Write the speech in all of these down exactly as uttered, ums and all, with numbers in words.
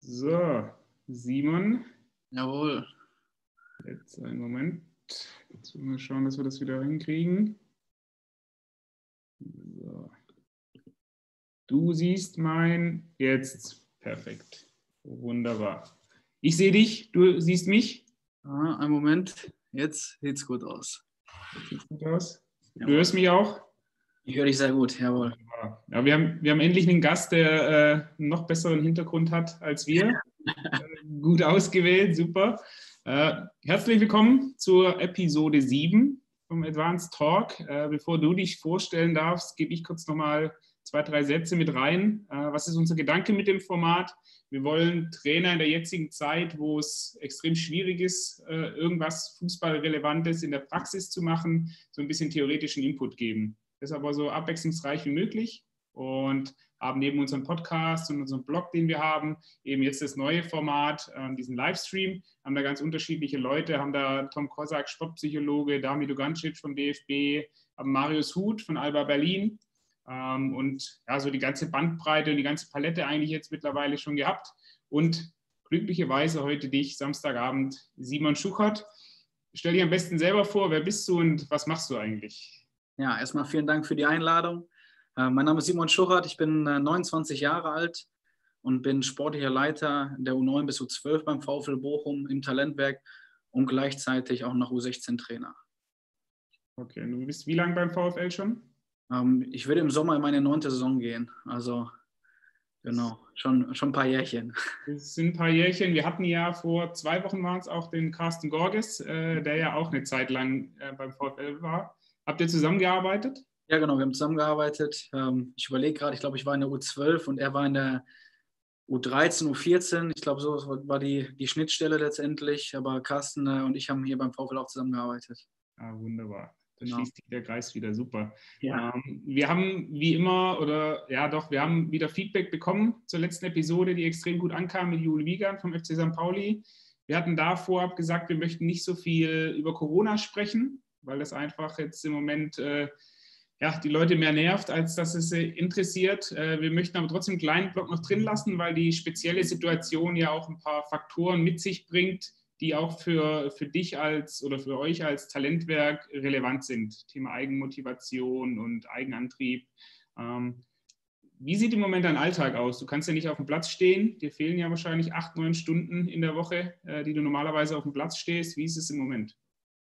So, Simon. Jawohl. Jetzt einen Moment. Jetzt müssen wir schauen, dass wir das wieder hinkriegen. So. Du siehst mein jetzt. Perfekt. Wunderbar. Ich sehe dich, du siehst mich. Ah, einen Moment. Jetzt sieht es gut aus. Sieht gut aus. Du Jawohl. hörst mich auch? Ich höre dich sehr gut, jawohl. Ja, wir haben, wir haben endlich einen Gast, der äh, einen noch besseren Hintergrund hat als wir. Gut ausgewählt, super. Äh, herzlich willkommen zur Episode sieben vom Advanced Talk. Äh, bevor du dich vorstellen darfst, gebe ich kurz nochmal zwei, drei Sätze mit rein. Äh, was ist unser Gedanke mit dem Format? Wir wollen Trainer in der jetzigen Zeit, wo es extrem schwierig ist, äh, irgendwas Fußballrelevantes in der Praxis zu machen, so ein bisschen theoretischen Input geben. Das ist aber so abwechslungsreich wie möglich und haben neben unserem Podcast und unserem Blog, den wir haben, eben jetzt das neue Format, ähm, diesen Livestream, haben da ganz unterschiedliche Leute, haben da Tom Kosak, Sportpsychologe, Dami Dugancic vom D F B, haben Marius Huth von Alba Berlin ähm, und ja, so die ganze Bandbreite und die ganze Palette eigentlich jetzt mittlerweile schon gehabt und glücklicherweise heute dich, Samstagabend, Simon Schuchert. Stell dich am besten selber vor, wer bist du und was machst du eigentlich? Ja, erstmal vielen Dank für die Einladung. Äh, mein Name ist Simon Schuchert, ich bin äh, neunundzwanzig Jahre alt und bin sportlicher Leiter der U neun bis U zwölf beim VfL Bochum im Talentwerk und gleichzeitig auch noch U sechzehn Trainer. Okay, und du bist wie lange beim VfL schon? Ähm, ich würde im Sommer in meine neunte Saison gehen, also genau, schon, schon ein paar Jährchen. Das sind ein paar Jährchen. Wir hatten ja vor zwei Wochen waren es auch den Carsten Gorges, äh, der ja auch eine Zeit lang äh, beim VfL war. Habt ihr zusammengearbeitet? Ja, genau, wir haben zusammengearbeitet. Ähm, ich überlege gerade, ich glaube, ich war in der U zwölf und er war in der U dreizehn, U vierzehn. Ich glaube, so war die, die Schnittstelle letztendlich. Aber Carsten äh, und ich haben hier beim VfL auch zusammengearbeitet. Ah, wunderbar. Da Genau. schließt sich der Kreis wieder, super. Ja. Ähm, wir haben wie immer, oder ja doch, wir haben wieder Feedback bekommen zur letzten Episode, die extrem gut ankam mit Jule Wiegand vom F C Sankt Pauli. Wir hatten da vorab gesagt, wir möchten nicht so viel über Corona sprechen, weil das einfach jetzt im Moment äh, ja, die Leute mehr nervt, als dass es sie interessiert. Äh, wir möchten aber trotzdem einen kleinen Block noch drin lassen, weil die spezielle Situation ja auch ein paar Faktoren mit sich bringt, die auch für, für dich als oder für euch als Talentwerk relevant sind. Thema Eigenmotivation und Eigenantrieb. Ähm, wie sieht im Moment dein Alltag aus? Du kannst ja nicht auf dem Platz stehen. Dir fehlen ja wahrscheinlich acht, neun Stunden in der Woche, äh, die du normalerweise auf dem Platz stehst. Wie ist es im Moment?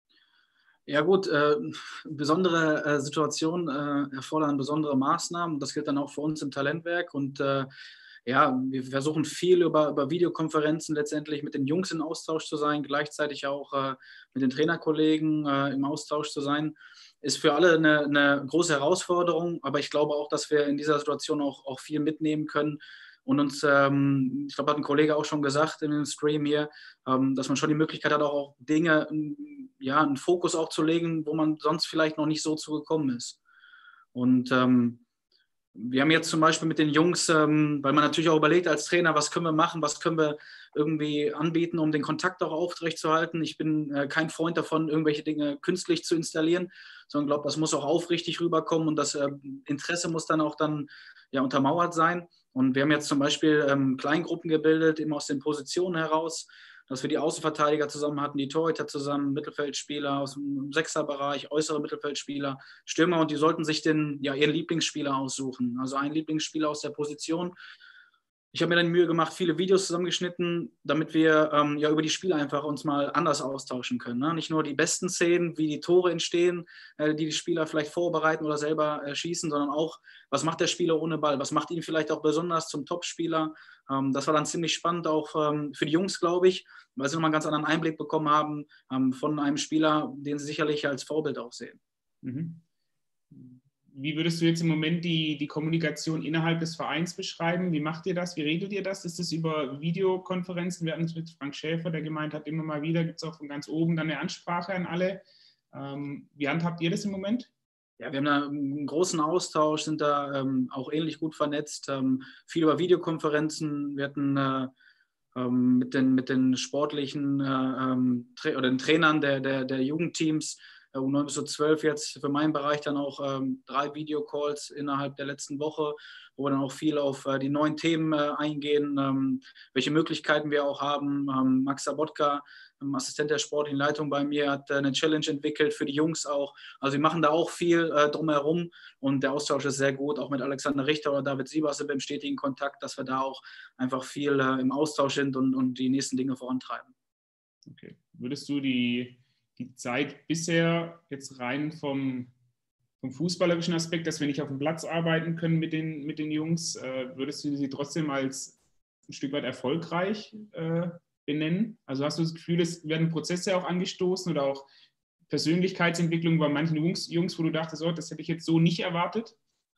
Ja gut, äh, besondere äh, Situationen äh, erfordern besondere Maßnahmen. Das gilt dann auch für uns im Talentwerk. Und äh, ja, wir versuchen viel über, über Videokonferenzen letztendlich mit den Jungs in Austausch zu sein, gleichzeitig auch äh, mit den Trainerkollegen äh, im Austausch zu sein. Ist für alle eine, eine große Herausforderung, aber ich glaube auch, dass wir in dieser Situation auch, auch viel mitnehmen können. Und uns, ähm, ich glaube, hat ein Kollege auch schon gesagt in dem Stream hier, ähm, dass man schon die Möglichkeit hat, auch, auch Dinge, ja, einen Fokus auch zu legen, wo man sonst vielleicht noch nicht so zugekommen ist. Und ähm, wir haben jetzt zum Beispiel mit den Jungs, ähm, weil man natürlich auch überlegt als Trainer, was können wir machen, was können wir irgendwie anbieten, um den Kontakt auch aufrechtzuerhalten. Ich bin äh, kein Freund davon, irgendwelche Dinge künstlich zu installieren, sondern glaube, das muss auch aufrichtig rüberkommen und das äh, Interesse muss dann auch dann ja, untermauert sein. Und wir haben jetzt zum Beispiel ähm, Kleingruppen gebildet, eben aus den Positionen heraus, dass wir die Außenverteidiger zusammen hatten, die Torhüter zusammen, Mittelfeldspieler aus dem Sechserbereich, äußere Mittelfeldspieler, Stürmer und die sollten sich den, ja, ihren Lieblingsspieler aussuchen. Also einen Lieblingsspieler aus der Position. Ich habe mir dann die Mühe gemacht, viele Videos zusammengeschnitten, damit wir ähm, ja über die Spiele einfach uns mal anders austauschen können. Ne? Nicht nur die besten Szenen, wie die Tore entstehen, äh, die die Spieler vielleicht vorbereiten oder selber äh, schießen, sondern auch, was macht der Spieler ohne Ball? Was macht ihn vielleicht auch besonders zum Topspieler? Ähm, das war dann ziemlich spannend, auch ähm, für die Jungs, glaube ich, weil sie nochmal einen ganz anderen Einblick bekommen haben ähm, von einem Spieler, den sie sicherlich als Vorbild auch sehen. Mhm. Wie würdest du jetzt im Moment die, die Kommunikation innerhalb des Vereins beschreiben? Wie macht ihr das? Wie regelt ihr das? Ist das über Videokonferenzen? Wir hatten es mit Frank Schäfer, der gemeint hat, immer mal wieder gibt es auch von ganz oben dann eine Ansprache an alle. Ähm, wie handhabt ihr das im Moment? Ja, wir haben da einen großen Austausch, sind da ähm, auch ähnlich gut vernetzt, ähm, viel über Videokonferenzen. Wir hatten äh, ähm, mit, den, mit den sportlichen äh, ähm, Tra- oder den Trainern der, der, der Jugendteams U neun bis U zwölf jetzt für meinen Bereich dann auch ähm, drei Videocalls innerhalb der letzten Woche, wo wir dann auch viel auf äh, die neuen Themen äh, eingehen, ähm, welche Möglichkeiten wir auch haben. Ähm, Max Sabotka, ähm, Assistent der sportlichen Leitung bei mir, hat äh, eine Challenge entwickelt für die Jungs auch. Also wir machen da auch viel äh, drumherum und der Austausch ist sehr gut, auch mit Alexander Richter oder David Siebers sind wir im stetigen Kontakt, dass wir da auch einfach viel äh, im Austausch sind und, und die nächsten Dinge vorantreiben. Okay. Würdest du die, die Zeit bisher jetzt rein vom, vom fußballerischen Aspekt, dass wir nicht auf dem Platz arbeiten können mit den, mit den Jungs, äh, würdest du sie trotzdem als ein Stück weit erfolgreich äh, benennen? Also hast du das Gefühl, es werden Prozesse auch angestoßen oder auch Persönlichkeitsentwicklung bei manchen Jungs, Jungs, wo du dachtest, oh, das hätte ich jetzt so nicht erwartet?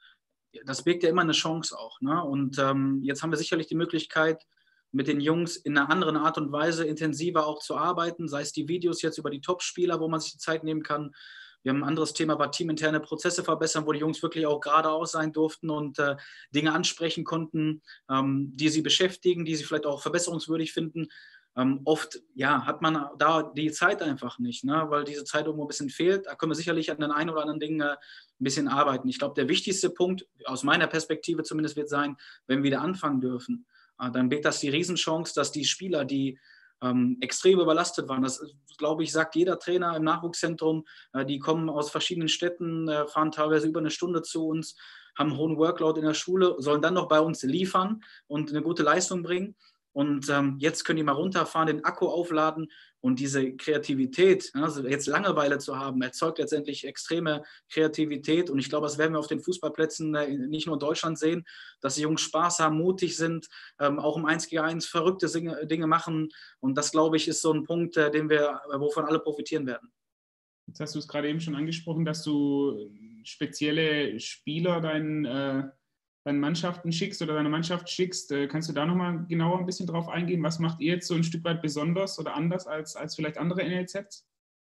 Das birgt ja immer eine Chance auch. Ne? Und ähm, jetzt haben wir sicherlich die Möglichkeit, mit den Jungs in einer anderen Art und Weise intensiver auch zu arbeiten, sei es die Videos jetzt über die Top-Spieler, wo man sich die Zeit nehmen kann. Wir haben ein anderes Thema, war teaminterne Prozesse verbessern, wo die Jungs wirklich auch geradeaus sein durften und äh, Dinge ansprechen konnten, ähm, die sie beschäftigen, die sie vielleicht auch verbesserungswürdig finden. Ähm, oft ja, hat man da die Zeit einfach nicht, ne? Weil diese Zeit irgendwo ein bisschen fehlt. Da können wir sicherlich an den einen oder anderen Dingen äh, ein bisschen arbeiten. Ich glaube, der wichtigste Punkt, aus meiner Perspektive zumindest, wird sein, wenn wir wieder anfangen dürfen, dann birgt das die Riesenchance, dass die Spieler, die ähm, extrem überlastet waren, das, glaube ich, sagt jeder Trainer im Nachwuchszentrum, äh, die kommen aus verschiedenen Städten, äh, fahren teilweise über eine Stunde zu uns, haben einen hohen Workload in der Schule, sollen dann noch bei uns liefern und eine gute Leistung bringen. Und ähm, jetzt können die mal runterfahren, den Akku aufladen und diese Kreativität, also jetzt Langeweile zu haben, erzeugt letztendlich extreme Kreativität. Und ich glaube, das werden wir auf den Fußballplätzen äh, nicht nur in Deutschland sehen, dass die Jungs Spaß haben, mutig sind, ähm, auch im eins gegen eins verrückte Dinge machen. Und das, glaube ich, ist so ein Punkt, äh, den wir, äh, wovon alle profitieren werden. Jetzt hast du es gerade eben schon angesprochen, dass du spezielle Spieler deinen, äh, deinen Mannschaften schickst oder deine Mannschaft schickst. Äh, kannst du da nochmal genauer ein bisschen drauf eingehen? Was macht ihr jetzt so ein Stück weit besonders oder anders als, als vielleicht andere N L Zs?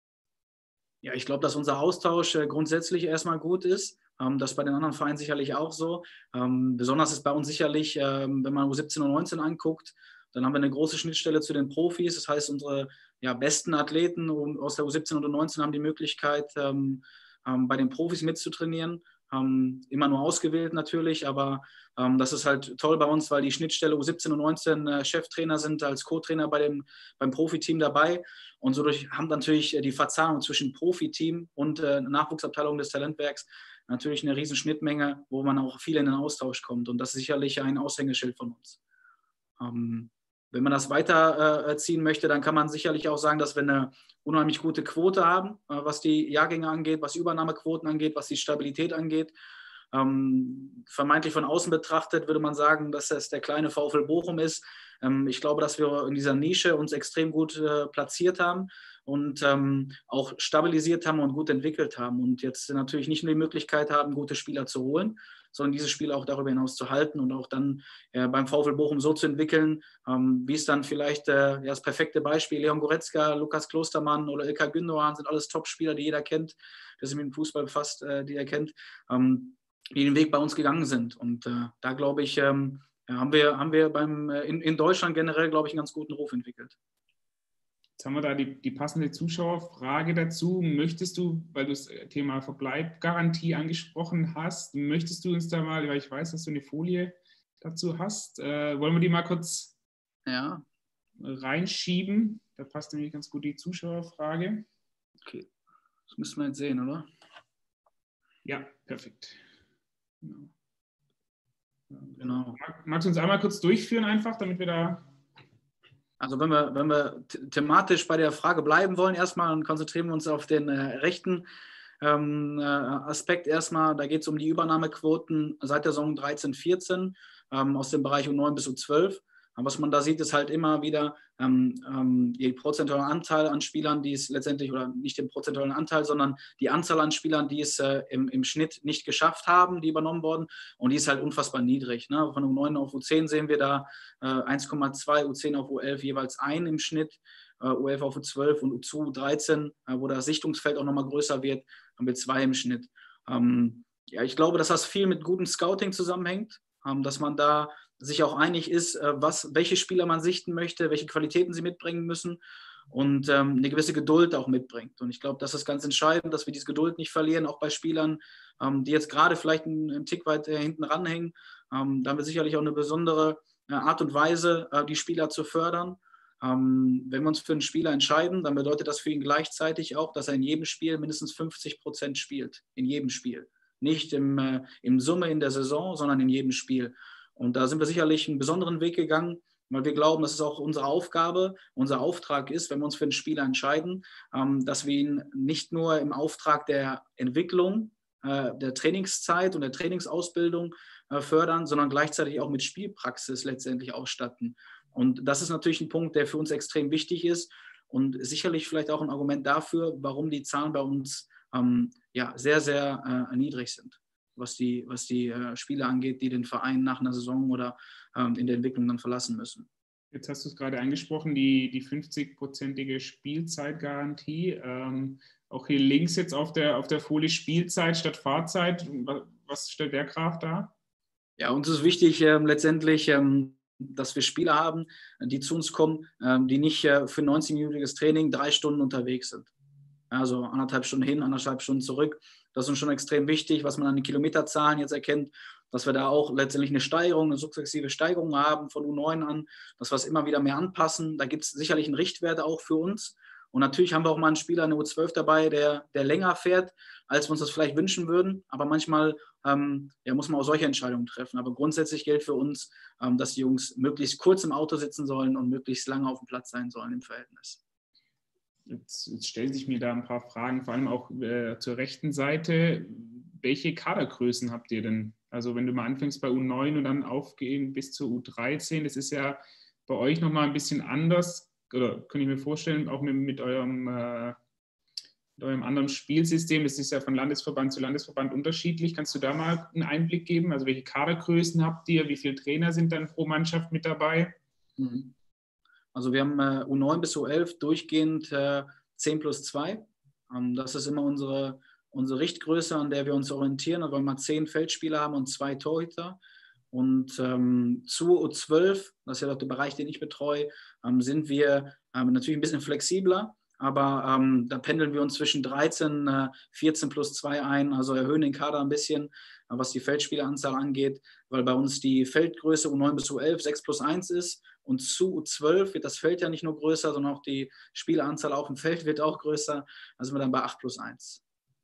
Ja, ich glaube, dass unser Austausch äh, grundsätzlich erstmal gut ist. Ähm, das ist bei den anderen Vereinen sicherlich auch so. Ähm, besonders ist bei uns sicherlich, ähm, wenn man U siebzehn und U neunzehn anguckt, dann haben wir eine große Schnittstelle zu den Profis. Das heißt, unsere ja, besten Athleten aus der U siebzehn und U neunzehn haben die Möglichkeit, ähm, ähm, bei den Profis mitzutrainieren. Ähm, immer nur ausgewählt natürlich, aber ähm, das ist halt toll bei uns, weil die Schnittstelle U siebzehn und U neunzehn äh, Cheftrainer sind als Co-Trainer bei dem, beim Profiteam dabei. Und so durch, haben natürlich die Verzahnung zwischen Profiteam und äh, Nachwuchsabteilung des Talentwerks natürlich eine riesen Schnittmenge, wo man auch viel in den Austausch kommt. Und das ist sicherlich ein Aushängeschild von uns. Ähm, wenn man das weiterziehen äh, möchte, dann kann man sicherlich auch sagen, dass wir eine unheimlich gute Quote haben, äh, was die Jahrgänge angeht, was die Übernahmequoten angeht, was die Stabilität angeht. Ähm, vermeintlich von außen betrachtet würde man sagen, dass es der kleine VfL Bochum ist. Ähm, ich glaube, dass wir in dieser Nische uns extrem gut äh, platziert haben und ähm, auch stabilisiert haben und gut entwickelt haben und jetzt natürlich nicht nur die Möglichkeit haben, gute Spieler zu holen, sondern diese Spieler auch darüber hinaus zu halten und auch dann äh, beim VfL Bochum so zu entwickeln, ähm, wie es dann vielleicht äh, ja, das perfekte Beispiel, Leon Goretzka, Lukas Klostermann oder Ilkay Gündoğan sind alles Top-Spieler, die jeder kennt, der sich mit dem Fußball befasst, äh, die er kennt, ähm, die den Weg bei uns gegangen sind. Und äh, da glaube ich, ähm, ja, haben wir, haben wir beim, äh, in, in Deutschland generell, glaube ich, einen ganz guten Ruf entwickelt. Jetzt haben wir da die, die passende Zuschauerfrage dazu. Möchtest du, weil du das Thema Verbleibgarantie angesprochen hast, möchtest du uns da mal, weil ich weiß, dass du eine Folie dazu hast, äh, wollen wir die mal kurz ja. reinschieben? Da passt nämlich ganz gut die Zuschauerfrage. Okay, das müssen wir jetzt sehen, oder? Ja, perfekt. Genau. Genau. Magst du uns einmal kurz durchführen einfach, damit wir da... Also wenn wir, wenn wir thematisch bei der Frage bleiben wollen erstmal, dann konzentrieren wir uns auf den äh, rechten ähm, äh, Aspekt erstmal. Da geht es um die Übernahmequoten seit der Saison dreizehn vierzehn ähm, aus dem Bereich U neun bis U zwölf. Aber was man da sieht, ist halt immer wieder ähm, ähm, die prozentuale Anteil an Spielern, die es letztendlich, oder nicht den prozentualen Anteil, sondern die Anzahl an Spielern, die es äh, im, im Schnitt nicht geschafft haben, die übernommen wurden. Und die ist halt unfassbar niedrig. Ne? Von U neun auf U zehn sehen wir da äh, eins Komma zwei, U zehn auf U elf jeweils ein im Schnitt, äh, U elf auf U zwölf und U zwei, U dreizehn, äh, wo das Sichtungsfeld auch nochmal größer wird, haben wir zwei im Schnitt. Ähm, ja, ich glaube, dass das viel mit gutem Scouting zusammenhängt, ähm, dass man da sich auch einig ist, was, welche Spieler man sichten möchte, welche Qualitäten sie mitbringen müssen. und ähm, eine gewisse Geduld auch mitbringt. Und ich glaube, das ist ganz entscheidend, dass wir diese Geduld nicht verlieren, auch bei Spielern, ähm, die jetzt gerade vielleicht einen, einen Tick weit äh, hinten ranhängen. Ähm, da haben wir sicherlich auch eine besondere äh, Art und Weise, äh, die Spieler zu fördern. Ähm, wenn wir uns für einen Spieler entscheiden, dann bedeutet das für ihn gleichzeitig auch, dass er in jedem Spiel mindestens fünfzig Prozent spielt. In jedem Spiel. Nicht im, äh, im Summe in der Saison, sondern in jedem Spiel. Und da sind wir sicherlich einen besonderen Weg gegangen, weil wir glauben, dass es auch unsere Aufgabe, unser Auftrag ist, wenn wir uns für einen Spieler entscheiden, ähm, dass wir ihn nicht nur im Auftrag der Entwicklung, äh, der Trainingszeit und der Trainingsausbildung äh, fördern, sondern gleichzeitig auch mit Spielpraxis letztendlich ausstatten. Und das ist natürlich ein Punkt, der für uns extrem wichtig ist und sicherlich vielleicht auch ein Argument dafür, warum die Zahlen bei uns ähm, ja, sehr, sehr äh, niedrig sind, was die, was die äh, Spieler angeht, die den Verein nach einer Saison oder ähm, in der Entwicklung dann verlassen müssen. Jetzt hast du es gerade angesprochen, die, die fünfzig-prozentige Spielzeitgarantie. Ähm, auch hier links jetzt auf der, auf der Folie Spielzeit statt Fahrzeit. Was stellt der Graph dar? Ja, uns ist wichtig ähm, letztendlich, ähm, dass wir Spieler haben, die zu uns kommen, ähm, die nicht äh, für neunzig-minütiges Training drei Stunden unterwegs sind. Also anderthalb Stunden hin, anderthalb Stunden zurück. Das ist uns schon extrem wichtig, was man an den Kilometerzahlen jetzt erkennt, dass wir da auch letztendlich eine Steigerung, eine sukzessive Steigerung haben von U neun an, dass wir es immer wieder mehr anpassen. Da gibt es sicherlich einen Richtwert auch für uns. Und natürlich haben wir auch mal einen Spieler in der U zwölf dabei, der, der länger fährt, als wir uns das vielleicht wünschen würden. Aber manchmal ähm, ja, muss man auch solche Entscheidungen treffen. Aber grundsätzlich gilt für uns, ähm, dass die Jungs möglichst kurz im Auto sitzen sollen und möglichst lange auf dem Platz sein sollen im Verhältnis. Jetzt, jetzt stellen sich mir da ein paar Fragen, vor allem auch äh, zur rechten Seite. Welche Kadergrößen habt ihr denn? Also wenn du mal anfängst bei U neun und dann aufgehen bis zur U dreizehn, das ist ja bei euch nochmal ein bisschen anders, oder kann ich mir vorstellen, auch mit, mit, eurem, äh, mit eurem anderen Spielsystem, das ist ja von Landesverband zu Landesverband unterschiedlich. Kannst du da mal einen Einblick geben? Also welche Kadergrößen habt ihr? Wie viele Trainer sind dann pro Mannschaft mit dabei? Mhm. Also wir haben äh, U neun bis U elf durchgehend äh, zehn plus zwei. Ähm, das ist immer unsere, unsere Richtgröße, an der wir uns orientieren, weil wir mal zehn Feldspieler haben und zwei Torhüter. Und ähm, zu U zwölf, das ist ja auch der Bereich, den ich betreue, ähm, sind wir ähm, natürlich ein bisschen flexibler, aber ähm, da pendeln wir uns zwischen dreizehn, äh, vierzehn plus zwei ein, also erhöhen den Kader ein bisschen, äh, was die Feldspieleranzahl angeht, weil bei uns die Feldgröße U neun bis U elf sechs plus eins ist und zu U zwölf wird das Feld ja nicht nur größer, sondern auch die Spieleranzahl auf dem Feld wird auch größer, also sind wir dann bei acht plus eins.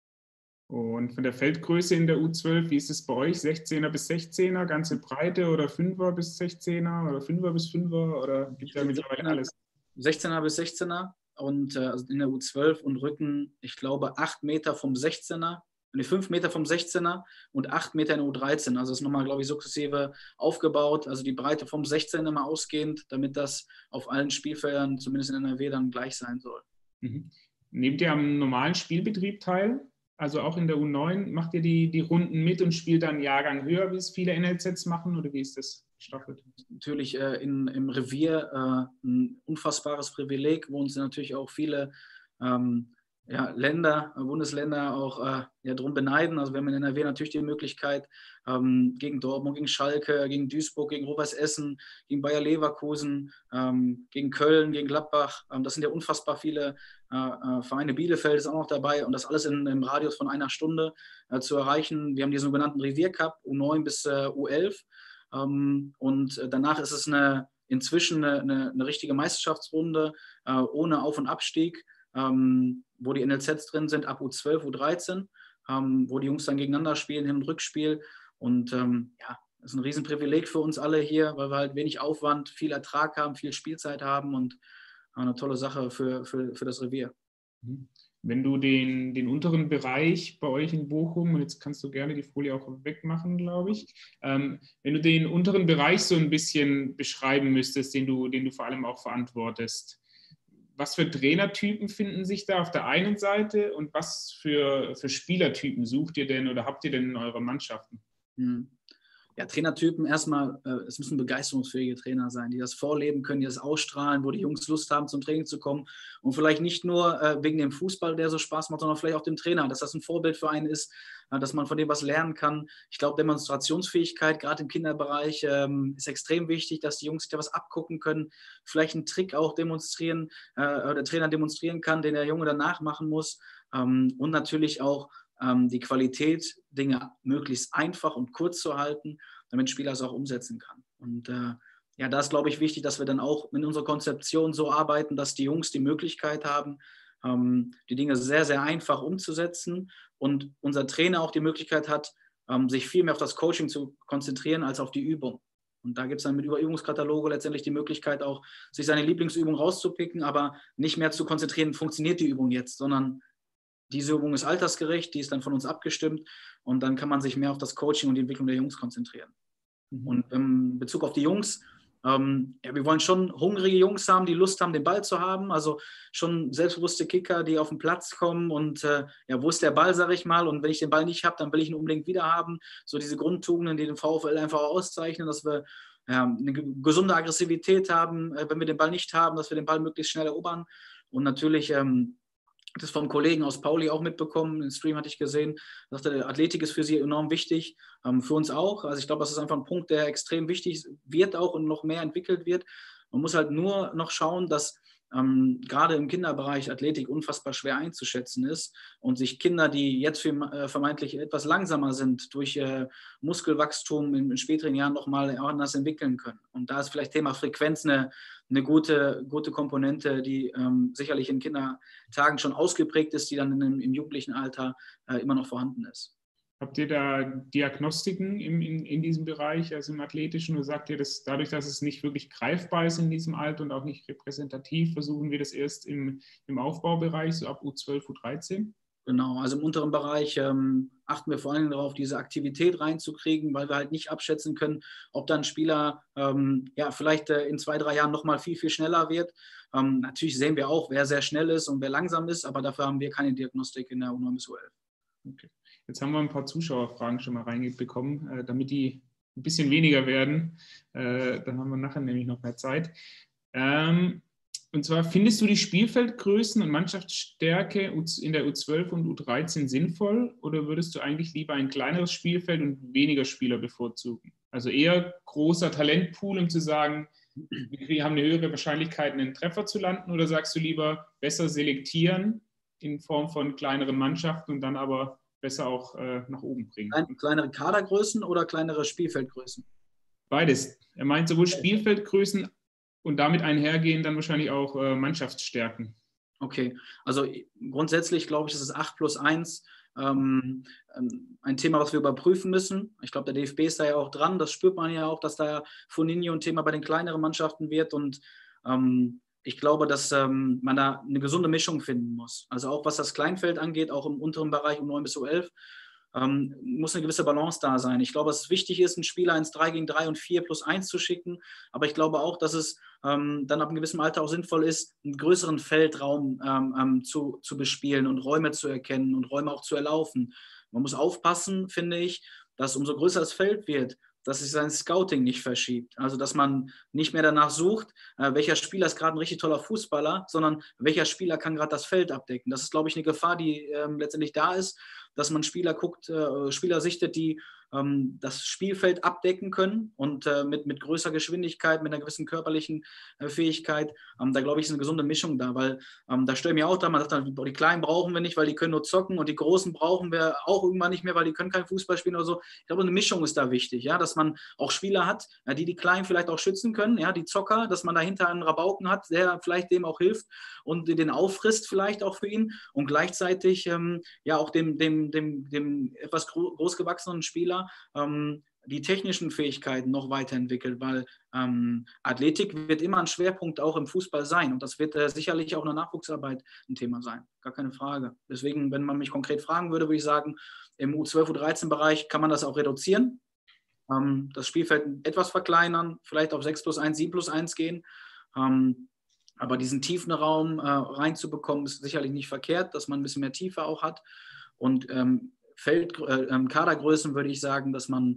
Und von der Feldgröße in der U zwölf, wie ist es bei euch? sechzehner bis sechzehner, ganze Breite oder fünfer bis sechzehner oder fünfer bis fünfer oder gibt es da mittlerweile alles? sechzehner bis sechzehner und äh, in der U zwölf und Rücken, ich glaube, acht Meter vom sechzehner, nee, fünf Meter vom sechzehner und acht Meter in der U dreizehn. Also das ist nochmal, glaube ich, sukzessive aufgebaut. Also die Breite vom sechzehner mal ausgehend, damit das auf allen Spielfeldern, zumindest in N R W, dann gleich sein soll. Mhm. Nehmt ihr am normalen Spielbetrieb teil? Also auch in der U neun macht ihr die, die Runden mit und spielt dann einen Jahrgang höher, wie es viele N L Zs machen, oder wie ist das gestaffelt? Natürlich äh, in, im Revier äh, ein unfassbares Privileg, wo uns natürlich auch viele ähm, ja, Länder, Bundesländer auch äh, ja, drum beneiden. Also wir haben in N R W natürlich die Möglichkeit, ähm, gegen Dortmund, gegen Schalke, gegen Duisburg, gegen Rot-Weiß Essen, gegen Bayer Leverkusen, ähm, gegen Köln, gegen Gladbach. Ähm, das sind ja unfassbar viele äh, äh, Vereine. Bielefeld ist auch noch dabei und das alles in, im Radius von einer Stunde äh, zu erreichen. Wir haben die sogenannten Reviercup, U neun bis äh, U elf. Ähm, und danach ist es eine, inzwischen eine, eine, eine richtige Meisterschaftsrunde äh, ohne Auf- und Abstieg, ähm, wo die N L Zs drin sind, ab U zwölf, U dreizehn, ähm, wo die Jungs dann gegeneinander spielen, Hin- und Rückspiel. Und ähm, ja, das ist ein Riesenprivileg für uns alle hier, weil wir halt wenig Aufwand, viel Ertrag haben, viel Spielzeit haben und eine tolle Sache für, für, für das Revier. Wenn du den, den unteren Bereich bei euch in Bochum, und jetzt kannst du gerne die Folie auch wegmachen, glaube ich, ähm, wenn du den unteren Bereich so ein bisschen beschreiben müsstest, den du, den du vor allem auch verantwortest, was für Trainertypen finden sich da auf der einen Seite und was für, für Spielertypen sucht ihr denn oder habt ihr denn in euren Mannschaften? Hm. Ja, Trainertypen erstmal, äh, es müssen begeisterungsfähige Trainer sein, die das vorleben können, die das ausstrahlen, wo die Jungs Lust haben, zum Training zu kommen. Und vielleicht nicht nur äh, wegen dem Fußball, der so Spaß macht, sondern vielleicht auch dem Trainer, dass das ein Vorbild für einen ist, äh, dass man von dem was lernen kann. Ich glaube, Demonstrationsfähigkeit, gerade im Kinderbereich, ähm, ist extrem wichtig, dass die Jungs sich da was abgucken können, vielleicht einen Trick auch demonstrieren, äh, oder der Trainer demonstrieren kann, den der Junge danach machen muss. Ähm, und natürlich auch die Qualität, Dinge möglichst einfach und kurz zu halten, damit ein Spieler es auch umsetzen kann. Und äh, ja, da ist, glaube ich, wichtig, dass wir dann auch in unserer Konzeption so arbeiten, dass die Jungs die Möglichkeit haben, ähm, die Dinge sehr, sehr einfach umzusetzen und unser Trainer auch die Möglichkeit hat, ähm, sich viel mehr auf das Coaching zu konzentrieren als auf die Übung. Und da gibt es dann mit über Übungskataloge letztendlich die Möglichkeit auch, sich seine Lieblingsübung rauszupicken, aber nicht mehr zu konzentrieren, funktioniert die Übung jetzt, sondern diese Übung ist altersgerecht, die ist dann von uns abgestimmt und dann kann man sich mehr auf das Coaching und die Entwicklung der Jungs konzentrieren. Mhm. Und in Bezug auf die Jungs, ähm, ja, wir wollen schon hungrige Jungs haben, die Lust haben, den Ball zu haben, also schon selbstbewusste Kicker, die auf den Platz kommen und äh, ja, wo ist der Ball, sage ich mal, und wenn ich den Ball nicht habe, dann will ich ihn unbedingt wieder haben. So diese Grundtugenden, die den VfL einfach auszeichnen, dass wir ja, eine gesunde Aggressivität haben, äh, wenn wir den Ball nicht haben, dass wir den Ball möglichst schnell erobern und natürlich ähm, das vom Kollegen aus Pauli auch mitbekommen, den Stream hatte ich gesehen, sagte, Athletik ist für sie enorm wichtig, ähm, für uns auch. Also ich glaube, das ist einfach ein Punkt, der extrem wichtig wird auch und noch mehr entwickelt wird. Man muss halt nur noch schauen, dass ähm, gerade im Kinderbereich Athletik unfassbar schwer einzuschätzen ist und sich Kinder, die jetzt für, äh, vermeintlich etwas langsamer sind, durch äh, Muskelwachstum in, in späteren Jahren nochmal anders entwickeln können. Und da ist vielleicht Thema Frequenz eine, eine gute, gute Komponente, die ähm, sicherlich in Kindertagen schon ausgeprägt ist, die dann in, im jugendlichen Alter äh, immer noch vorhanden ist. Habt ihr da Diagnostiken im, in, in diesem Bereich, also im Athletischen, oder sagt ihr, dass dadurch, dass es nicht wirklich greifbar ist in diesem Alter und auch nicht repräsentativ, versuchen wir das erst im, im Aufbaubereich, so ab U zwölf, U dreizehn? Genau, also im unteren Bereich ähm, achten wir vor allem darauf, diese Aktivität reinzukriegen, weil wir halt nicht abschätzen können, ob dann ein Spieler ähm, ja, vielleicht äh, in zwei, drei Jahren nochmal viel, viel schneller wird. Ähm, natürlich sehen wir auch, wer sehr schnell ist und wer langsam ist, aber dafür haben wir keine Diagnostik in der U neun bis U elf. Okay. Jetzt haben wir ein paar Zuschauerfragen schon mal reingebekommen, äh, damit die ein bisschen weniger werden. Äh, dann haben wir nachher nämlich noch mehr Zeit. Ähm, und zwar, findest du die Spielfeldgrößen und Mannschaftsstärke in der U zwölf und U dreizehn sinnvoll oder würdest du eigentlich lieber ein kleineres Spielfeld und weniger Spieler bevorzugen? Also eher großer Talentpool, um zu sagen, wir haben eine höhere Wahrscheinlichkeit, einen Treffer zu landen, oder sagst du lieber besser selektieren in Form von kleineren Mannschaften und dann aber besser auch äh, nach oben bringen? Klein, kleinere Kadergrößen oder kleinere Spielfeldgrößen? Beides. Er meint sowohl Spielfeldgrößen und damit einhergehen dann wahrscheinlich auch äh, Mannschaftsstärken. Okay, also grundsätzlich glaube ich, ist es acht plus eins ähm, ein Thema, was wir überprüfen müssen. Ich glaube, der D F B ist da ja auch dran. Das spürt man ja auch, dass da Foninho ein Thema bei den kleineren Mannschaften wird. Und ähm, ich glaube, dass ähm, man da eine gesunde Mischung finden muss. Also auch was das Kleinfeld angeht, auch im unteren Bereich um neun bis U elf, ähm, muss eine gewisse Balance da sein. Ich glaube, dass es wichtig ist, einen Spieler ins drei gegen drei und vier plus eins zu schicken. Aber ich glaube auch, dass es ähm, dann ab einem gewissen Alter auch sinnvoll ist, einen größeren Feldraum ähm, ähm, zu, zu bespielen und Räume zu erkennen und Räume auch zu erlaufen. Man muss aufpassen, finde ich, dass umso größer das Feld wird, dass sich sein Scouting nicht verschiebt. Also, dass man nicht mehr danach sucht, äh, welcher Spieler ist gerade ein richtig toller Fußballer, sondern welcher Spieler kann gerade das Feld abdecken. Das ist, glaube ich, eine Gefahr, die ähm, letztendlich da ist, dass man Spieler guckt, äh, Spieler sichtet, die ähm, das Spielfeld abdecken können und äh, mit, mit größer Geschwindigkeit, mit einer gewissen körperlichen äh, Fähigkeit. Ähm, da, glaube ich, ist eine gesunde Mischung da, weil ähm, da stört mich auch da, man sagt dann, die Kleinen brauchen wir nicht, weil die können nur zocken, und die Großen brauchen wir auch irgendwann nicht mehr, weil die können kein Fußball spielen oder so. Ich glaube, eine Mischung ist da wichtig, ja, dass man auch Spieler hat, ja, die die Kleinen vielleicht auch schützen können, ja, die Zocker, dass man dahinter einen Rabauken hat, der vielleicht dem auch hilft und den auffrisst vielleicht auch für ihn, und gleichzeitig ähm, ja auch dem, dem, dem, dem etwas großgewachsenen Spieler ähm, die technischen Fähigkeiten noch weiterentwickelt, weil ähm, Athletik wird immer ein Schwerpunkt auch im Fußball sein, und das wird äh, sicherlich auch in der Nachwuchsarbeit ein Thema sein, gar keine Frage. Deswegen, wenn man mich konkret fragen würde, würde ich sagen, im U zwölf, U dreizehn Bereich kann man das auch reduzieren, ähm, das Spielfeld etwas verkleinern, vielleicht auf sechs plus eins, sieben plus eins gehen, ähm, aber diesen tiefen Raum äh, reinzubekommen, ist sicherlich nicht verkehrt, dass man ein bisschen mehr Tiefe auch hat. Und ähm, Feld, äh, Kadergrößen würde ich sagen, dass man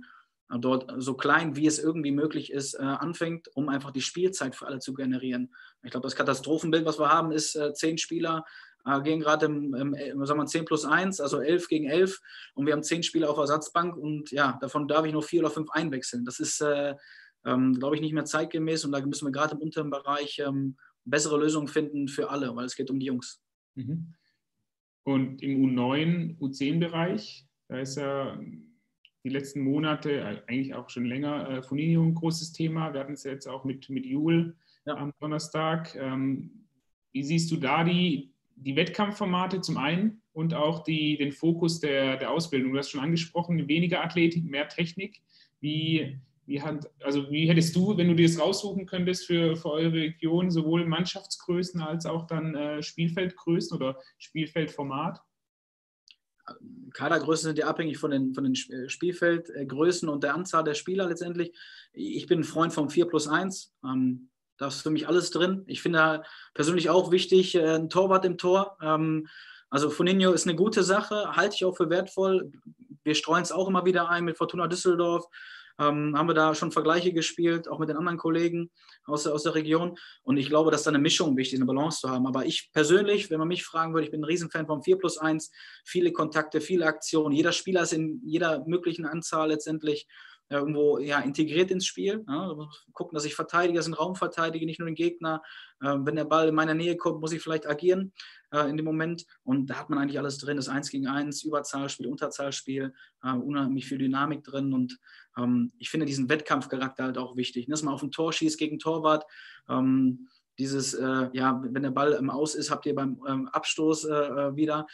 dort so klein, wie es irgendwie möglich ist, äh, anfängt, um einfach die Spielzeit für alle zu generieren. Ich glaube, das Katastrophenbild, was wir haben, ist äh, zehn Spieler äh, gehen gerade im, im, im sagen wir, zehn plus eins, also elf gegen elf, und wir haben zehn Spieler auf Ersatzbank und ja, davon darf ich nur vier oder fünf einwechseln. Das ist, äh, ähm, glaube ich, nicht mehr zeitgemäß, und da müssen wir gerade im unteren Bereich ähm, bessere Lösungen finden für alle, weil es geht um die Jungs. Mhm. Und im U neun, U zehn-Bereich, da ist ja die letzten Monate, eigentlich auch schon länger, äh, Foninho ein großes Thema. Wir hatten es ja jetzt auch mit, mit Jul ja. am Donnerstag. Ähm, wie siehst du da die, die Wettkampfformate zum einen und auch die, den Fokus der, der Ausbildung? Du hast schon angesprochen, weniger Athletik, mehr Technik. Wie, wie, hat, also wie hättest du, wenn du dir das raussuchen könntest für, für eure Region, sowohl Mannschaftsgrößen als auch dann äh, Spielfeldgrößen oder Spielfeldformat? Kadergrößen sind ja abhängig von den, von den Spielfeldgrößen und der Anzahl der Spieler letztendlich. Ich bin ein Freund vom vier plus eins. Ähm, da ist für mich alles drin. Ich finde persönlich auch wichtig, ein Torwart im Tor. Ähm, also Foninho ist eine gute Sache, halte ich auch für wertvoll. Wir streuen es auch immer wieder ein mit Fortuna Düsseldorf. Ähm, haben wir da schon Vergleiche gespielt, auch mit den anderen Kollegen aus der, aus der Region. Und ich glaube, dass da eine Mischung wichtig ist, eine Balance zu haben. Aber ich persönlich, wenn man mich fragen würde, ich bin ein Riesenfan vom vier plus eins, viele Kontakte, viele Aktionen. Jeder Spieler ist in jeder möglichen Anzahl letztendlich irgendwo ja, integriert ins Spiel. Ja, gucken, dass ich Verteidiger sind, Raum verteidige, nicht nur den Gegner. Ähm, wenn der Ball in meiner Nähe kommt, muss ich vielleicht agieren äh, in dem Moment. Und da hat man eigentlich alles drin. Das eins gegen eins, Überzahlspiel, Unterzahlspiel, äh, unheimlich viel Dynamik drin. Und ähm, ich finde diesen Wettkampfcharakter halt auch wichtig. Dass man auf ein Tor schießt gegen Torwart. Ähm, dieses, äh, ja, wenn der Ball im Aus ist, habt ihr beim ähm, Abstoß äh, wieder.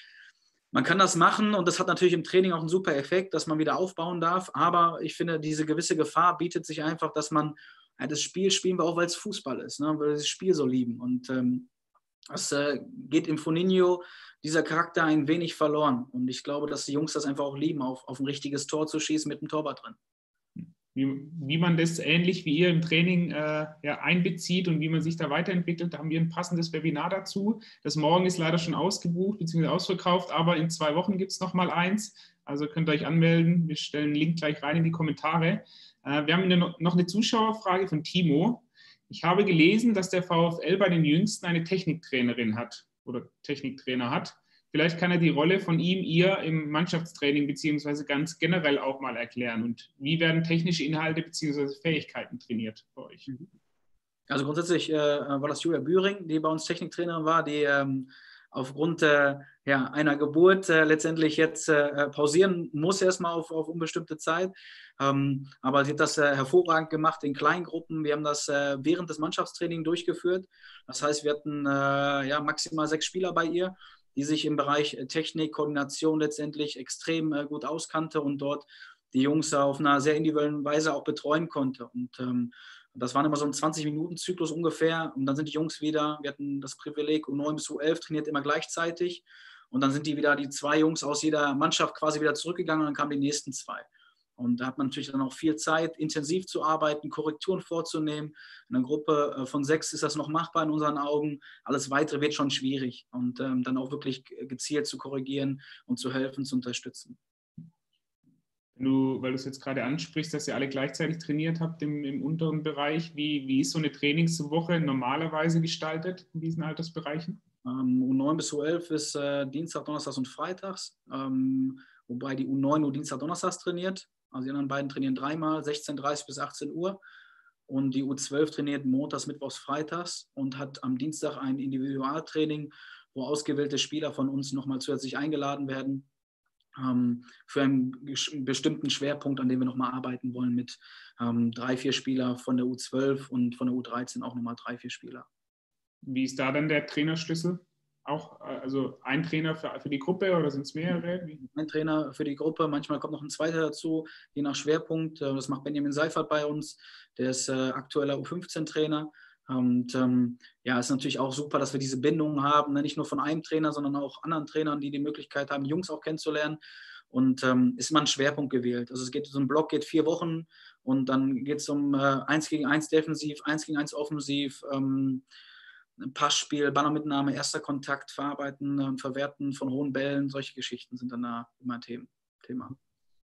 Man kann das machen, und das hat natürlich im Training auch einen super Effekt, dass man wieder aufbauen darf. Aber ich finde, diese gewisse Gefahr bietet sich einfach, dass man, ja, das Spiel spielen wir auch, weil es Fußball ist, ne? Weil wir das Spiel so lieben. Und ähm, das äh, geht im Foninho, dieser Charakter, ein wenig verloren. Und ich glaube, dass die Jungs das einfach auch lieben, auf, auf ein richtiges Tor zu schießen mit einem Torwart drin. Wie, wie man das ähnlich wie ihr im Training äh, ja, einbezieht und wie man sich da weiterentwickelt, da haben wir ein passendes Webinar dazu. Das morgen ist leider schon ausgebucht bzw. ausverkauft, aber in zwei Wochen gibt es noch mal eins. Also könnt ihr euch anmelden. Wir stellen einen Link gleich rein in die Kommentare. Äh, wir haben eine, noch eine Zuschauerfrage von Timo. Ich habe gelesen, dass der VfL bei den Jüngsten eine Techniktrainerin hat oder Techniktrainer hat. Vielleicht kann er die Rolle von ihm, ihr im Mannschaftstraining beziehungsweise ganz generell auch mal erklären. Und wie werden technische Inhalte beziehungsweise Fähigkeiten trainiert bei euch? Also grundsätzlich äh, war das Julia Bühring, die bei uns Techniktrainerin war, die ähm, aufgrund äh, ja, einer Geburt äh, letztendlich jetzt äh, pausieren muss, erstmal auf, auf unbestimmte Zeit. Ähm, aber sie hat das äh, hervorragend gemacht in Kleingruppen. Wir haben das äh, während des Mannschaftstrainings durchgeführt. Das heißt, wir hatten äh, ja, maximal sechs Spieler bei ihr, die sich im Bereich Technik, Koordination letztendlich extrem äh, gut auskannte und dort die Jungs auf einer sehr individuellen Weise auch betreuen konnte. Und ähm, das waren immer so ein zwanzig-Minuten-Zyklus ungefähr. Und dann sind die Jungs wieder, wir hatten das Privileg, U neun bis U elf trainiert immer gleichzeitig. Und dann sind die wieder, die zwei Jungs aus jeder Mannschaft quasi wieder zurückgegangen, und dann kamen die nächsten zwei. Und da hat man natürlich dann auch viel Zeit, intensiv zu arbeiten, Korrekturen vorzunehmen. In einer Gruppe von sechs ist das noch machbar in unseren Augen. Alles Weitere wird schon schwierig. Und ähm, dann auch wirklich gezielt zu korrigieren und zu helfen, zu unterstützen. Du, weil du es jetzt gerade ansprichst, dass ihr alle gleichzeitig trainiert habt im, im unteren Bereich, wie, wie ist so eine Trainingswoche normalerweise gestaltet in diesen Altersbereichen? Ähm, U neun bis U elf ist äh, Dienstag, Donnerstags und Freitags, ähm, wobei die U neun nur Dienstag, Donnerstags trainiert. Also die anderen beiden trainieren dreimal, sechzehn Uhr dreißig bis achtzehn Uhr. Und die U zwölf trainiert montags, mittwochs, freitags und hat am Dienstag ein Individualtraining, wo ausgewählte Spieler von uns nochmal zusätzlich eingeladen werden ähm, für einen bestimmten Schwerpunkt, an dem wir nochmal arbeiten wollen, mit ähm, drei, vier Spieler von der U zwölf und von der U dreizehn auch nochmal drei, vier Spieler. Wie ist da dann der Trainerschlüssel? Auch also ein Trainer für, für die Gruppe oder sind es mehrere? Ein Trainer für die Gruppe, manchmal kommt noch ein zweiter dazu, je nach Schwerpunkt. Das macht Benjamin Seifert bei uns, der ist äh, aktueller U fünfzehn Trainer. Und ähm, ja, ist natürlich auch super, dass wir diese Bindungen haben, ne? Nicht nur von einem Trainer, sondern auch anderen Trainern, die die Möglichkeit haben, Jungs auch kennenzulernen. Und ähm, ist immer ein Schwerpunkt gewählt. Also es geht, so ein Block geht vier Wochen und dann geht es um äh, eins gegen eins defensiv, eins gegen eins offensiv, ähm, Passspiel, Bannermitnahme, erster Kontakt, Verarbeiten und Verwerten von hohen Bällen, solche Geschichten sind dann da immer ein Thema.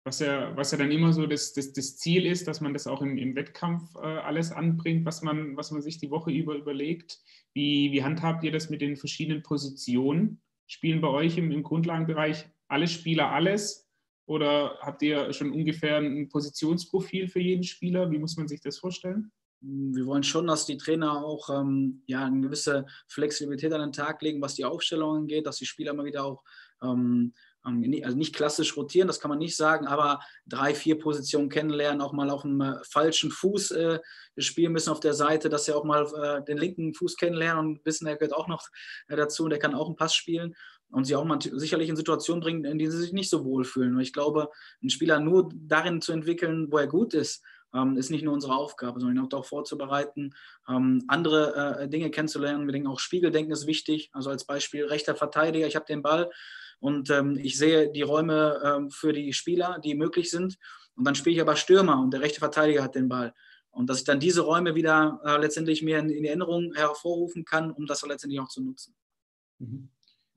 was ja, was ja dann immer so das, das, das Ziel ist, dass man das auch im, im Wettkampf äh, alles anbringt, was man, was man sich die Woche über überlegt. Wie, wie handhabt ihr das mit den verschiedenen Positionen? Spielen bei euch im, im Grundlagenbereich alle Spieler alles? Oder habt ihr schon ungefähr ein Positionsprofil für jeden Spieler? Wie muss man sich das vorstellen? Wir wollen schon, dass die Trainer auch ähm, ja, eine gewisse Flexibilität an den Tag legen, was die Aufstellung angeht, dass die Spieler immer wieder auch, ähm, also nicht klassisch rotieren, das kann man nicht sagen, aber drei, vier Positionen kennenlernen, auch mal auf dem äh, falschen Fuß äh, spielen müssen auf der Seite, dass sie auch mal äh, den linken Fuß kennenlernen und wissen, der gehört auch noch äh, dazu und der kann auch einen Pass spielen. Und sie auch mal sicherlich in Situationen bringen, in denen sie sich nicht so wohlfühlen. Und ich glaube, einen Spieler nur darin zu entwickeln, wo er gut ist, ähm, ist nicht nur unsere Aufgabe, sondern auch darauf vorzubereiten, ähm, andere äh, Dinge kennenzulernen. Wir denken auch, Spiegeldenken ist wichtig. Also als Beispiel rechter Verteidiger, ich habe den Ball und ähm, ich sehe die Räume ähm, für die Spieler, die möglich sind. Und dann spiele ich aber Stürmer und der rechte Verteidiger hat den Ball. Und dass ich dann diese Räume wieder äh, letztendlich mir in, in die Erinnerung hervorrufen kann, um das letztendlich auch zu nutzen. Mhm.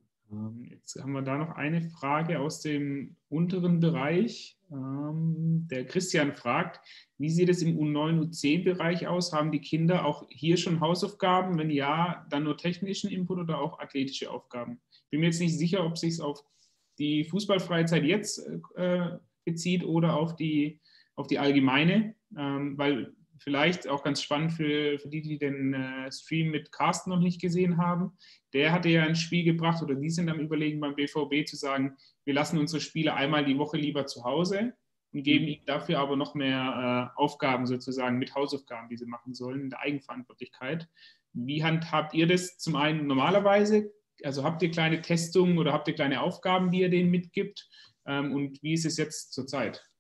Jetzt haben wir da noch eine Frage aus dem unteren Bereich. Der Christian fragt, wie sieht es im U neun, U zehn Bereich aus? Haben die Kinder auch hier schon Hausaufgaben? Wenn ja, dann nur technischen Input oder auch athletische Aufgaben? Ich bin mir jetzt nicht sicher, ob es sich auf die Fußballfreizeit jetzt äh, bezieht oder auf die, auf die allgemeine, ähm, weil vielleicht auch ganz spannend für, für die, die den äh, Stream mit Carsten noch nicht gesehen haben. Der hatte ja ein Spiel gebracht, oder die sind am Überlegen beim B V B zu sagen, wir lassen unsere Spieler einmal die Woche lieber zu Hause und geben ihnen dafür aber noch mehr äh, Aufgaben sozusagen mit Hausaufgaben, die sie machen sollen, in der Eigenverantwortlichkeit. Wie handhabt ihr das zum einen normalerweise? Also habt ihr kleine Testungen oder habt ihr kleine Aufgaben, die ihr denen mitgibt? Ähm, und wie ist es jetzt zurzeit?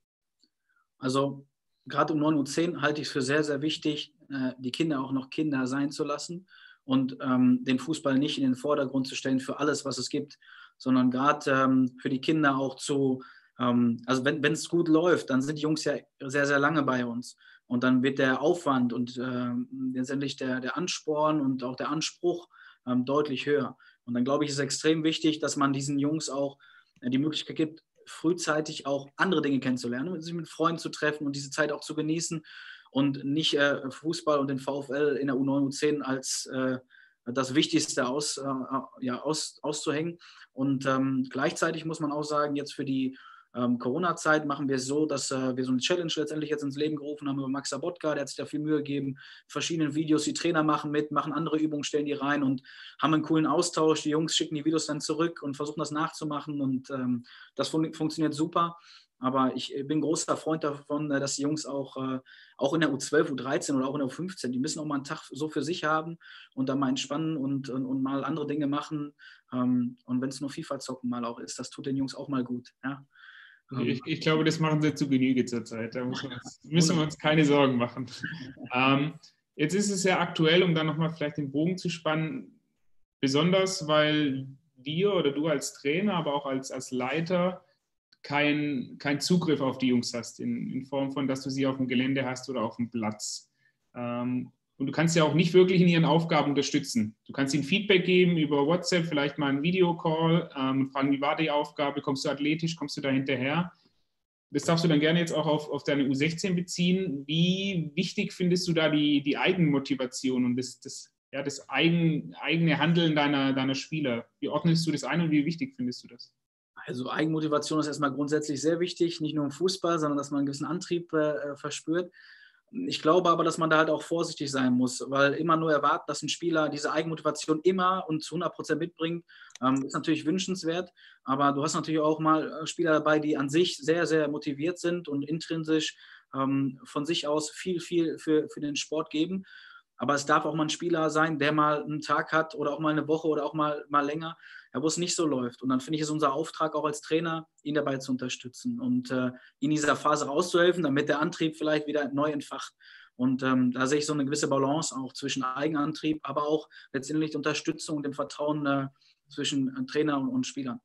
Also gerade um neun Uhr zehn halte ich es für sehr, sehr wichtig, die Kinder auch noch Kinder sein zu lassen und ähm, den Fußball nicht in den Vordergrund zu stellen für alles, was es gibt, sondern gerade ähm, für die Kinder auch zu, ähm, also wenn es gut läuft, dann sind die Jungs ja sehr, sehr lange bei uns und dann wird der Aufwand und äh, letztendlich der, der Ansporn und auch der Anspruch ähm, deutlich höher. Und dann glaube ich, ist es extrem wichtig, dass man diesen Jungs auch äh, die Möglichkeit gibt, frühzeitig auch andere Dinge kennenzulernen, sich mit Freunden zu treffen und diese Zeit auch zu genießen und nicht äh, Fußball und den VfL in der U neun, U zehn als äh, das Wichtigste aus, äh, ja, aus, auszuhängen. Und ähm, gleichzeitig muss man auch sagen, jetzt für die ähm, Corona-Zeit machen wir es so, dass äh, wir so eine Challenge letztendlich jetzt ins Leben gerufen haben über Max Sabotka, der hat sich da viel Mühe gegeben, verschiedenen Videos, die Trainer machen mit, machen andere Übungen, stellen die rein und haben einen coolen Austausch. Die Jungs schicken die Videos dann zurück und versuchen das nachzumachen und ähm, das fun- funktioniert super. Aber ich bin großer Freund davon, dass die Jungs auch, äh, auch in der U zwölf, U dreizehn oder auch in der U fünfzehn, die müssen auch mal einen Tag so für sich haben und dann mal entspannen und, und, und mal andere Dinge machen. Ähm, und wenn es nur FIFA zocken mal auch ist, das tut den Jungs auch mal gut. Ja? Ich, ich glaube, das machen sie zu Genüge zurzeit. Da müssen wir uns, müssen wir uns keine Sorgen machen. Ähm, jetzt ist es ja aktuell, um da nochmal vielleicht den Bogen zu spannen, besonders, weil wir oder du als Trainer, aber auch als, als Leiter keinen kein Zugriff auf die Jungs hast, in, in Form von, dass du sie auf dem Gelände hast oder auf dem Platz. Ähm, und du kannst ja auch nicht wirklich in ihren Aufgaben unterstützen. Du kannst ihnen Feedback geben über WhatsApp, vielleicht mal einen Videocall ähm, und fragen, wie war die Aufgabe, kommst du athletisch, kommst du da hinterher? Das darfst du dann gerne jetzt auch auf, auf deine U sechzehn beziehen. Wie wichtig findest du da die, die Eigenmotivation und das, das, ja, das eigen, eigene Handeln deiner, deiner Spieler? Wie ordnest du das ein und wie wichtig findest du das? Also Eigenmotivation ist erstmal grundsätzlich sehr wichtig, nicht nur im Fußball, sondern dass man einen gewissen Antrieb äh, verspürt. Ich glaube aber, dass man da halt auch vorsichtig sein muss, weil immer nur erwarten, dass ein Spieler diese Eigenmotivation immer und zu hundert Prozent mitbringt, ähm, ist natürlich wünschenswert. Aber du hast natürlich auch mal Spieler dabei, die an sich sehr, sehr motiviert sind und intrinsisch ähm, von sich aus viel, viel für, für den Sport geben. Aber es darf auch mal ein Spieler sein, der mal einen Tag hat oder auch mal eine Woche oder auch mal, mal länger, ja, wo es nicht so läuft. Und dann finde ich es unser Auftrag auch als Trainer, ihn dabei zu unterstützen und äh, in dieser Phase rauszuhelfen, damit der Antrieb vielleicht wieder neu entfacht. Und ähm, da sehe ich so eine gewisse Balance auch zwischen Eigenantrieb, aber auch letztendlich Unterstützung und dem Vertrauen äh, zwischen äh, Trainer und, und Spielern.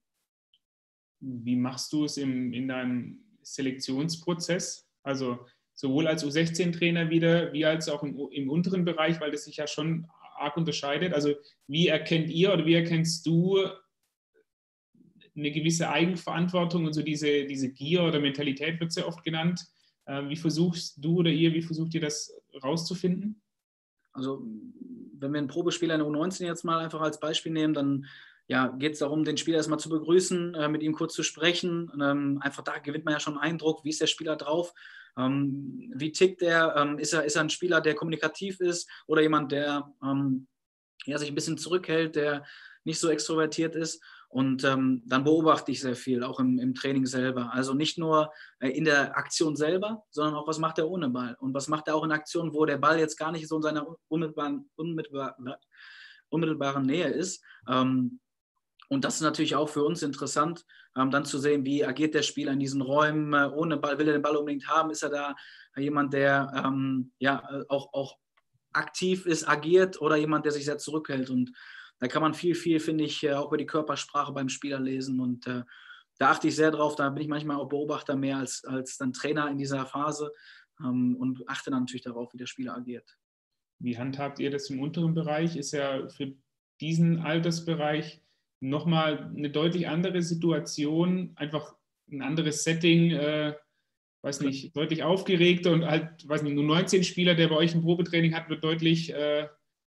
Wie machst du es im, in deinem Selektionsprozess? Also sowohl als U sechzehn Trainer wieder, wie als auch im, im unteren Bereich, weil das sich ja schon arg unterscheidet. Also wie erkennt ihr oder wie erkennst du eine gewisse Eigenverantwortung und so diese, diese Gier oder Mentalität wird sehr oft genannt. Äh, wie versuchst du oder ihr, wie versucht ihr das rauszufinden? Also wenn wir einen Probespieler in der U neunzehn jetzt mal einfach als Beispiel nehmen, dann ja, geht es darum, den Spieler erstmal zu begrüßen, äh, mit ihm kurz zu sprechen. Ähm, einfach da gewinnt man ja schon einen Eindruck, wie ist der Spieler drauf, ähm, wie tickt er, ähm, ist er, ist er ein Spieler, der kommunikativ ist oder jemand, der ähm, ja, sich ein bisschen zurückhält, der nicht so extrovertiert ist. Und ähm, dann beobachte ich sehr viel, auch im, im Training selber. Also nicht nur äh, in der Aktion selber, sondern auch, was macht er ohne Ball? Und was macht er auch in Aktionen, wo der Ball jetzt gar nicht so in seiner unmittelbaren, unmittelbaren, unmittelbaren Nähe ist. Ähm, und das ist natürlich auch für uns interessant, ähm, dann zu sehen, wie agiert der Spieler in diesen Räumen äh, ohne Ball. Will er den Ball unbedingt haben? Ist er da jemand, der ähm, ja, auch, auch aktiv ist, agiert oder jemand, der sich sehr zurückhält? Und da kann man viel, viel, finde ich, auch über die Körpersprache beim Spieler lesen. Und äh, da achte ich sehr drauf. Da bin ich manchmal auch Beobachter mehr als, als dann Trainer in dieser Phase ähm, und achte dann natürlich darauf, wie der Spieler agiert. Wie handhabt ihr das im unteren Bereich? Ist ja für diesen Altersbereich nochmal eine deutlich andere Situation, einfach ein anderes Setting, äh, weiß nicht, deutlich aufgeregter und halt, weiß nicht, nur neunzehn Spieler, der bei euch ein Probetraining hat, wird deutlich, äh,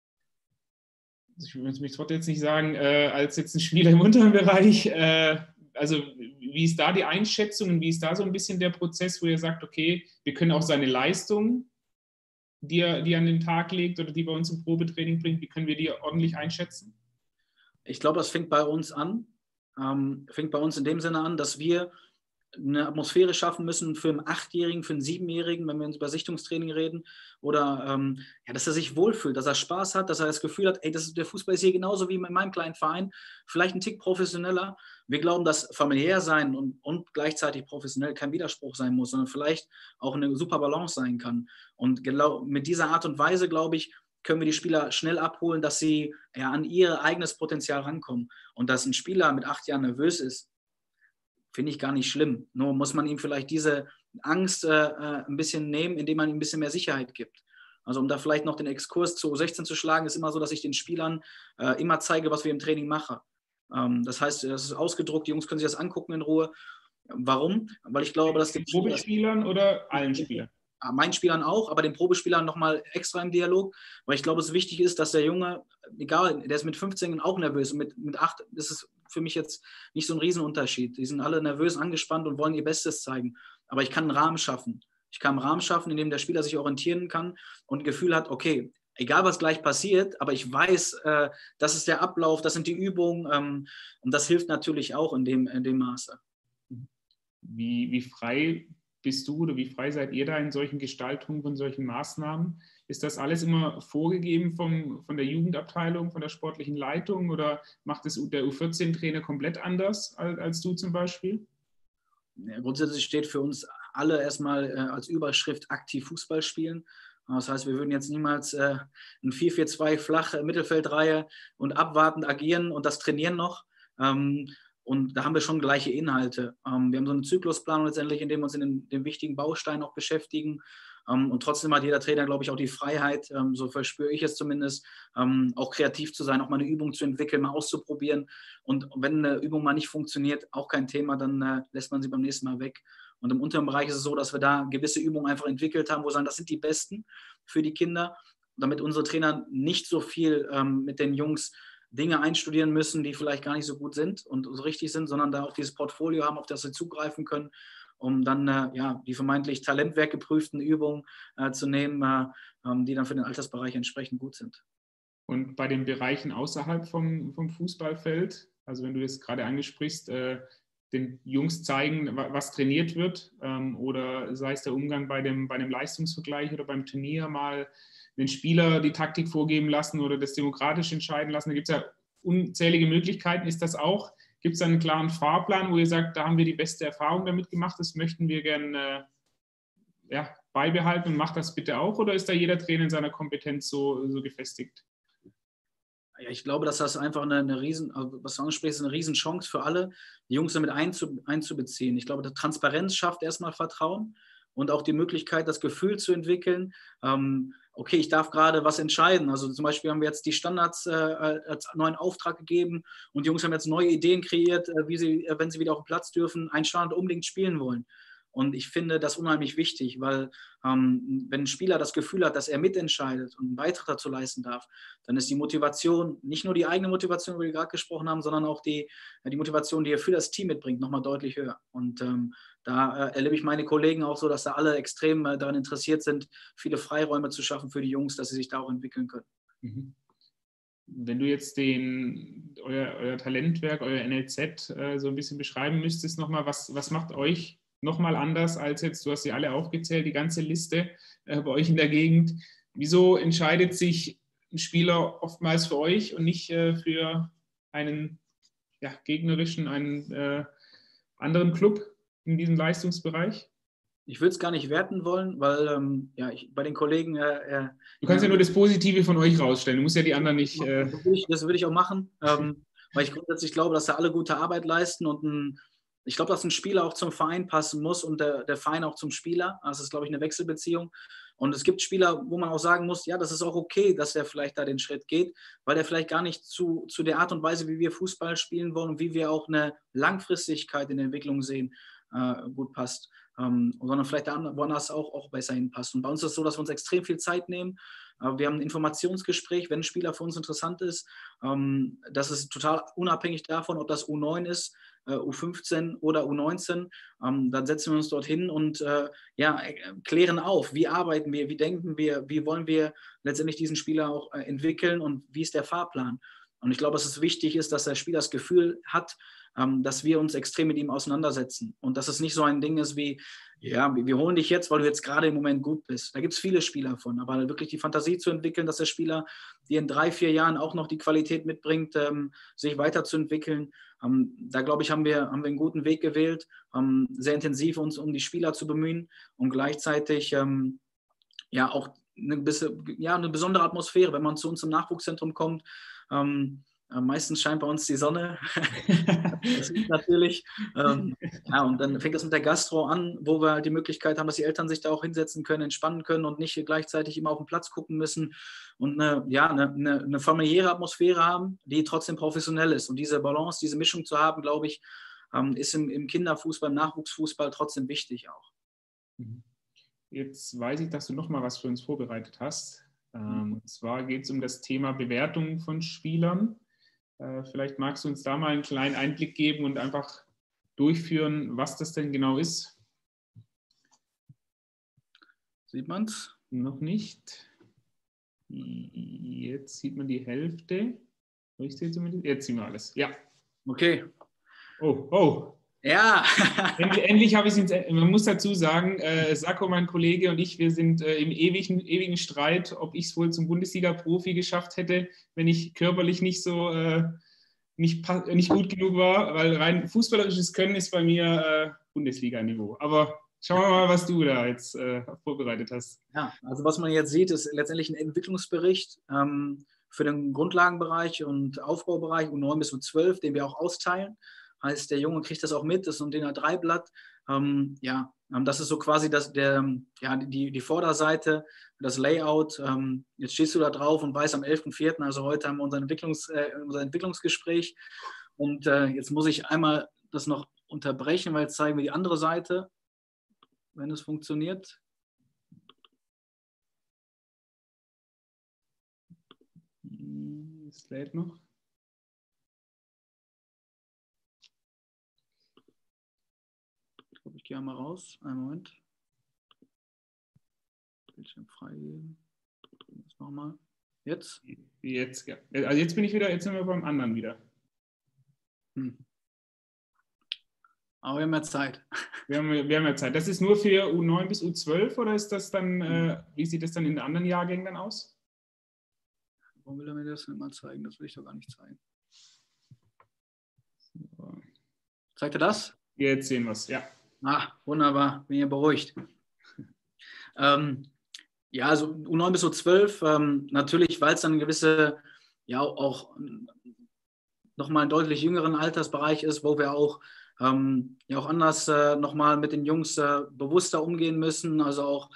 ich will das Wort jetzt nicht sagen, äh, als jetzt ein Spieler im unteren Bereich. Äh, also wie ist da die Einschätzung und wie ist da so ein bisschen der Prozess, wo ihr sagt, okay, wir können auch seine Leistung, die er, die er an den Tag legt oder die bei uns im Probetraining bringt, wie können wir die ordentlich einschätzen? Ich glaube, das fängt bei uns an, ähm, fängt bei uns in dem Sinne an, dass wir eine Atmosphäre schaffen müssen für einen Achtjährigen, für einen Siebenjährigen, wenn wir uns über Sichtungstraining reden, oder ähm, ja, dass er sich wohlfühlt, dass er Spaß hat, dass er das Gefühl hat, ey, das ist, der Fußball ist hier genauso wie in meinem kleinen Verein, vielleicht ein Tick professioneller. Wir glauben, dass familiär sein und, und gleichzeitig professionell kein Widerspruch sein muss, sondern vielleicht auch eine super Balance sein kann. Und genau mit dieser Art und Weise, glaube ich, können wir die Spieler schnell abholen, dass sie ja, an ihr eigenes Potenzial rankommen. Und dass ein Spieler mit acht Jahren nervös ist, finde ich gar nicht schlimm. Nur muss man ihm vielleicht diese Angst äh, ein bisschen nehmen, indem man ihm ein bisschen mehr Sicherheit gibt. Also um da vielleicht noch den Exkurs zu U sechzehn zu schlagen, ist immer so, dass ich den Spielern äh, immer zeige, was wir im Training machen. Ähm, das heißt, das ist ausgedruckt, die Jungs können sich das angucken in Ruhe. Warum? Weil ich glaube, dass den Probespielern oder allen Spielern? Meinen Spielern auch, aber den Probespielern nochmal extra im Dialog, weil ich glaube, es wichtig ist, dass der Junge, egal, der ist mit fünfzehn auch nervös und mit, mit acht ist es für mich jetzt nicht so ein Riesenunterschied. Die sind alle nervös, angespannt und wollen ihr Bestes zeigen. Aber ich kann einen Rahmen schaffen. Ich kann einen Rahmen schaffen, in dem der Spieler sich orientieren kann und ein Gefühl hat, okay, egal was gleich passiert, aber ich weiß, äh, das ist der Ablauf, das sind die Übungen ähm, und das hilft natürlich auch in dem, in dem Maße. Wie, wie frei bist du oder wie frei seid ihr da in solchen Gestaltungen von solchen Maßnahmen? Ist das alles immer vorgegeben vom, von der Jugendabteilung, von der sportlichen Leitung oder macht es der U vierzehn Trainer komplett anders als, als du zum Beispiel? Ja, grundsätzlich steht für uns alle erstmal äh, als Überschrift aktiv Fußball spielen. Das heißt, wir würden jetzt niemals äh, ein vier vier zwei flache Mittelfeldreihe und abwartend agieren und das trainieren noch. Ähm, Und da haben wir schon gleiche Inhalte. Ähm, wir haben so einen Zyklusplan letztendlich, in dem wir uns in den, den wichtigen Bausteinen auch beschäftigen. Ähm, und trotzdem hat jeder Trainer, glaube ich, auch die Freiheit, ähm, so verspüre ich es zumindest, ähm, auch kreativ zu sein, auch mal eine Übung zu entwickeln, mal auszuprobieren. Und wenn eine Übung mal nicht funktioniert, auch kein Thema, dann äh, lässt man sie beim nächsten Mal weg. Und im unteren Bereich ist es so, dass wir da gewisse Übungen einfach entwickelt haben, wo wir sagen, das sind die besten für die Kinder, damit unsere Trainer nicht so viel ähm, mit den Jungs Dinge einstudieren müssen, die vielleicht gar nicht so gut sind und so richtig sind, sondern da auch dieses Portfolio haben, auf das sie zugreifen können, um dann äh, ja, die vermeintlich talentwerkgeprüften Übungen äh, zu nehmen, äh, ähm, die dann für den Altersbereich entsprechend gut sind. Und bei den Bereichen außerhalb vom, vom Fußballfeld, also wenn du das gerade angesprichst, äh, den Jungs zeigen, was trainiert wird, ähm, oder sei es der Umgang bei dem, bei dem Leistungsvergleich oder beim Turnier mal den Spieler die Taktik vorgeben lassen oder das demokratisch entscheiden lassen. Da gibt es ja unzählige Möglichkeiten. Ist das auch? Gibt es einen klaren Fahrplan, wo ihr sagt, da haben wir die beste Erfahrung damit gemacht, das möchten wir gerne äh, ja, beibehalten und macht das bitte auch? Oder ist da jeder Trainer in seiner Kompetenz so, so gefestigt? Ja, ich glaube, dass das einfach eine, eine riesen, was du ansprichst, eine Riesenchance für alle, die Jungs damit einzu, einzubeziehen. Ich glaube, Transparenz schafft erstmal Vertrauen und auch die Möglichkeit, das Gefühl zu entwickeln. Ähm, okay, ich darf gerade was entscheiden. Also zum Beispiel haben wir jetzt die Standards äh, als neuen Auftrag gegeben und die Jungs haben jetzt neue Ideen kreiert, äh, wie sie, äh, wenn sie wieder auf den Platz dürfen, einen Standard unbedingt spielen wollen. Und ich finde das unheimlich wichtig, weil ähm, wenn ein Spieler das Gefühl hat, dass er mitentscheidet und einen Beitrag dazu leisten darf, dann ist die Motivation, nicht nur die eigene Motivation, über die wir gerade gesprochen haben, sondern auch die, die Motivation, die er für das Team mitbringt, nochmal deutlich höher. Und ähm, da äh, erlebe ich meine Kollegen auch so, dass da alle extrem äh, daran interessiert sind, viele Freiräume zu schaffen für die Jungs, dass sie sich da auch entwickeln können. Mhm. Wenn du jetzt den, euer, euer Talentwerk, euer N L Z äh, so ein bisschen beschreiben müsstest nochmal, was, was macht euch nochmal anders als jetzt, du hast sie alle aufgezählt, die ganze Liste äh, bei euch in der Gegend. Wieso entscheidet sich ein Spieler oftmals für euch und nicht äh, für einen ja, gegnerischen, einen äh, anderen Club in diesem Leistungsbereich? Ich würde es gar nicht werten wollen, weil ähm, ja, ich, bei den Kollegen... Äh, äh, du kannst ja nur das Positive von euch rausstellen, du musst ja die anderen nicht... Äh das würde ich, das würde ich auch machen, ähm, weil ich grundsätzlich glaube, dass da alle gute Arbeit leisten und ein, ich glaube, dass ein Spieler auch zum Verein passen muss und der, der Verein auch zum Spieler. Das ist, glaube ich, eine Wechselbeziehung. Und es gibt Spieler, wo man auch sagen muss, ja, das ist auch okay, dass der vielleicht da den Schritt geht, weil der vielleicht gar nicht zu, zu der Art und Weise, wie wir Fußball spielen wollen und wie wir auch eine Langfristigkeit in der Entwicklung sehen, äh, gut passt. Ähm, sondern vielleicht woanders auch, auch besser hinpasst. Und bei uns ist es so, dass wir uns extrem viel Zeit nehmen. Äh, wir haben ein Informationsgespräch, wenn ein Spieler für uns interessant ist. Ähm, das ist total unabhängig davon, ob das U neun ist, äh, U fünfzehn oder U neunzehn. Ähm, dann setzen wir uns dorthin und äh, ja, klären auf, wie arbeiten wir, wie denken wir, wie wollen wir letztendlich diesen Spieler auch äh, entwickeln und wie ist der Fahrplan. Und ich glaube, dass es wichtig ist, dass der Spieler das Gefühl hat, ähm, dass wir uns extrem mit ihm auseinandersetzen. Und dass es nicht so ein Ding ist wie, ja, wir holen dich jetzt, weil du jetzt gerade im Moment gut bist. Da gibt es viele Spieler von. Aber wirklich die Fantasie zu entwickeln, dass der Spieler, die in drei, vier Jahren auch noch die Qualität mitbringt, ähm, sich weiterzuentwickeln. Ähm, da, glaube ich, haben wir, haben wir einen guten Weg gewählt, ähm, sehr intensiv uns um die Spieler zu bemühen und gleichzeitig ähm, ja auch eine, bisschen, ja, eine besondere Atmosphäre, wenn man zu uns im Nachwuchszentrum kommt. Ähm, meistens scheint bei uns die Sonne. Das ist natürlich. Ähm, ja, und dann fängt es mit der Gastro an, wo wir halt die Möglichkeit haben, dass die Eltern sich da auch hinsetzen können, entspannen können und nicht gleichzeitig immer auf den Platz gucken müssen und eine, ja, eine, eine, eine familiäre Atmosphäre haben, die trotzdem professionell ist. Und diese Balance, diese Mischung zu haben, glaube ich, ähm, ist im, im Kinderfußball, im Nachwuchsfußball trotzdem wichtig auch. Jetzt weiß ich, dass du noch mal was für uns vorbereitet hast. Ähm, und zwar geht es um das Thema Bewertung von Spielern. Äh, vielleicht magst du uns da mal einen kleinen Einblick geben und einfach durchführen, was das denn genau ist. Sieht man es? Noch nicht. Jetzt sieht man die Hälfte. Jetzt sehen wir alles. Ja. Okay. Oh, oh. Ja. endlich, endlich habe ich es. Man muss dazu sagen, äh, Sacco, mein Kollege und ich, wir sind äh, im ewigen, ewigen Streit, ob ich es wohl zum Bundesliga-Profi geschafft hätte, wenn ich körperlich nicht so äh, nicht, nicht gut genug war, weil rein fußballerisches Können ist bei mir äh, Bundesliga-Niveau. Aber schauen wir mal, was du da jetzt äh, vorbereitet hast. Ja, also was man jetzt sieht, ist letztendlich ein Entwicklungsbericht ähm, für den Grundlagenbereich und Aufbaubereich U neun bis U zwölf, den wir auch austeilen. Heißt, der Junge kriegt das auch mit, das ist so ein D I N A drei Blatt. Ähm, ja, das ist so quasi das, der, ja, die, die Vorderseite, das Layout. Ähm, jetzt stehst du da drauf und weißt, am elften vierten, also heute haben wir unser, Entwicklungs, äh, unser Entwicklungsgespräch. Und äh, jetzt muss ich einmal das noch unterbrechen, weil jetzt zeigen wir die andere Seite, wenn es funktioniert. Es lädt noch. Ich glaube, ich gehe einmal raus. Einen Moment. Bildschirm freigeben. Das nochmal. Jetzt? Jetzt, ja. Also jetzt bin ich wieder, jetzt sind wir beim anderen wieder. Hm. Aber wir haben ja Zeit. Wir haben, wir haben ja Zeit. Das ist nur für U neun bis U zwölf oder ist das dann, äh, wie sieht das dann in den anderen Jahrgängen dann aus? Warum will er mir das nicht mal zeigen? Das will ich doch gar nicht zeigen. So. Zeigt er das? Jetzt sehen wir es, ja. Ah, wunderbar, bin hier beruhigt. ähm, ja, also U neun bis U zwölf, ähm, natürlich, weil es dann eine gewisse, ja auch nochmal einen deutlich jüngeren Altersbereich ist, wo wir auch, ähm, ja auch anders äh, nochmal mit den Jungs äh, bewusster umgehen müssen, also auch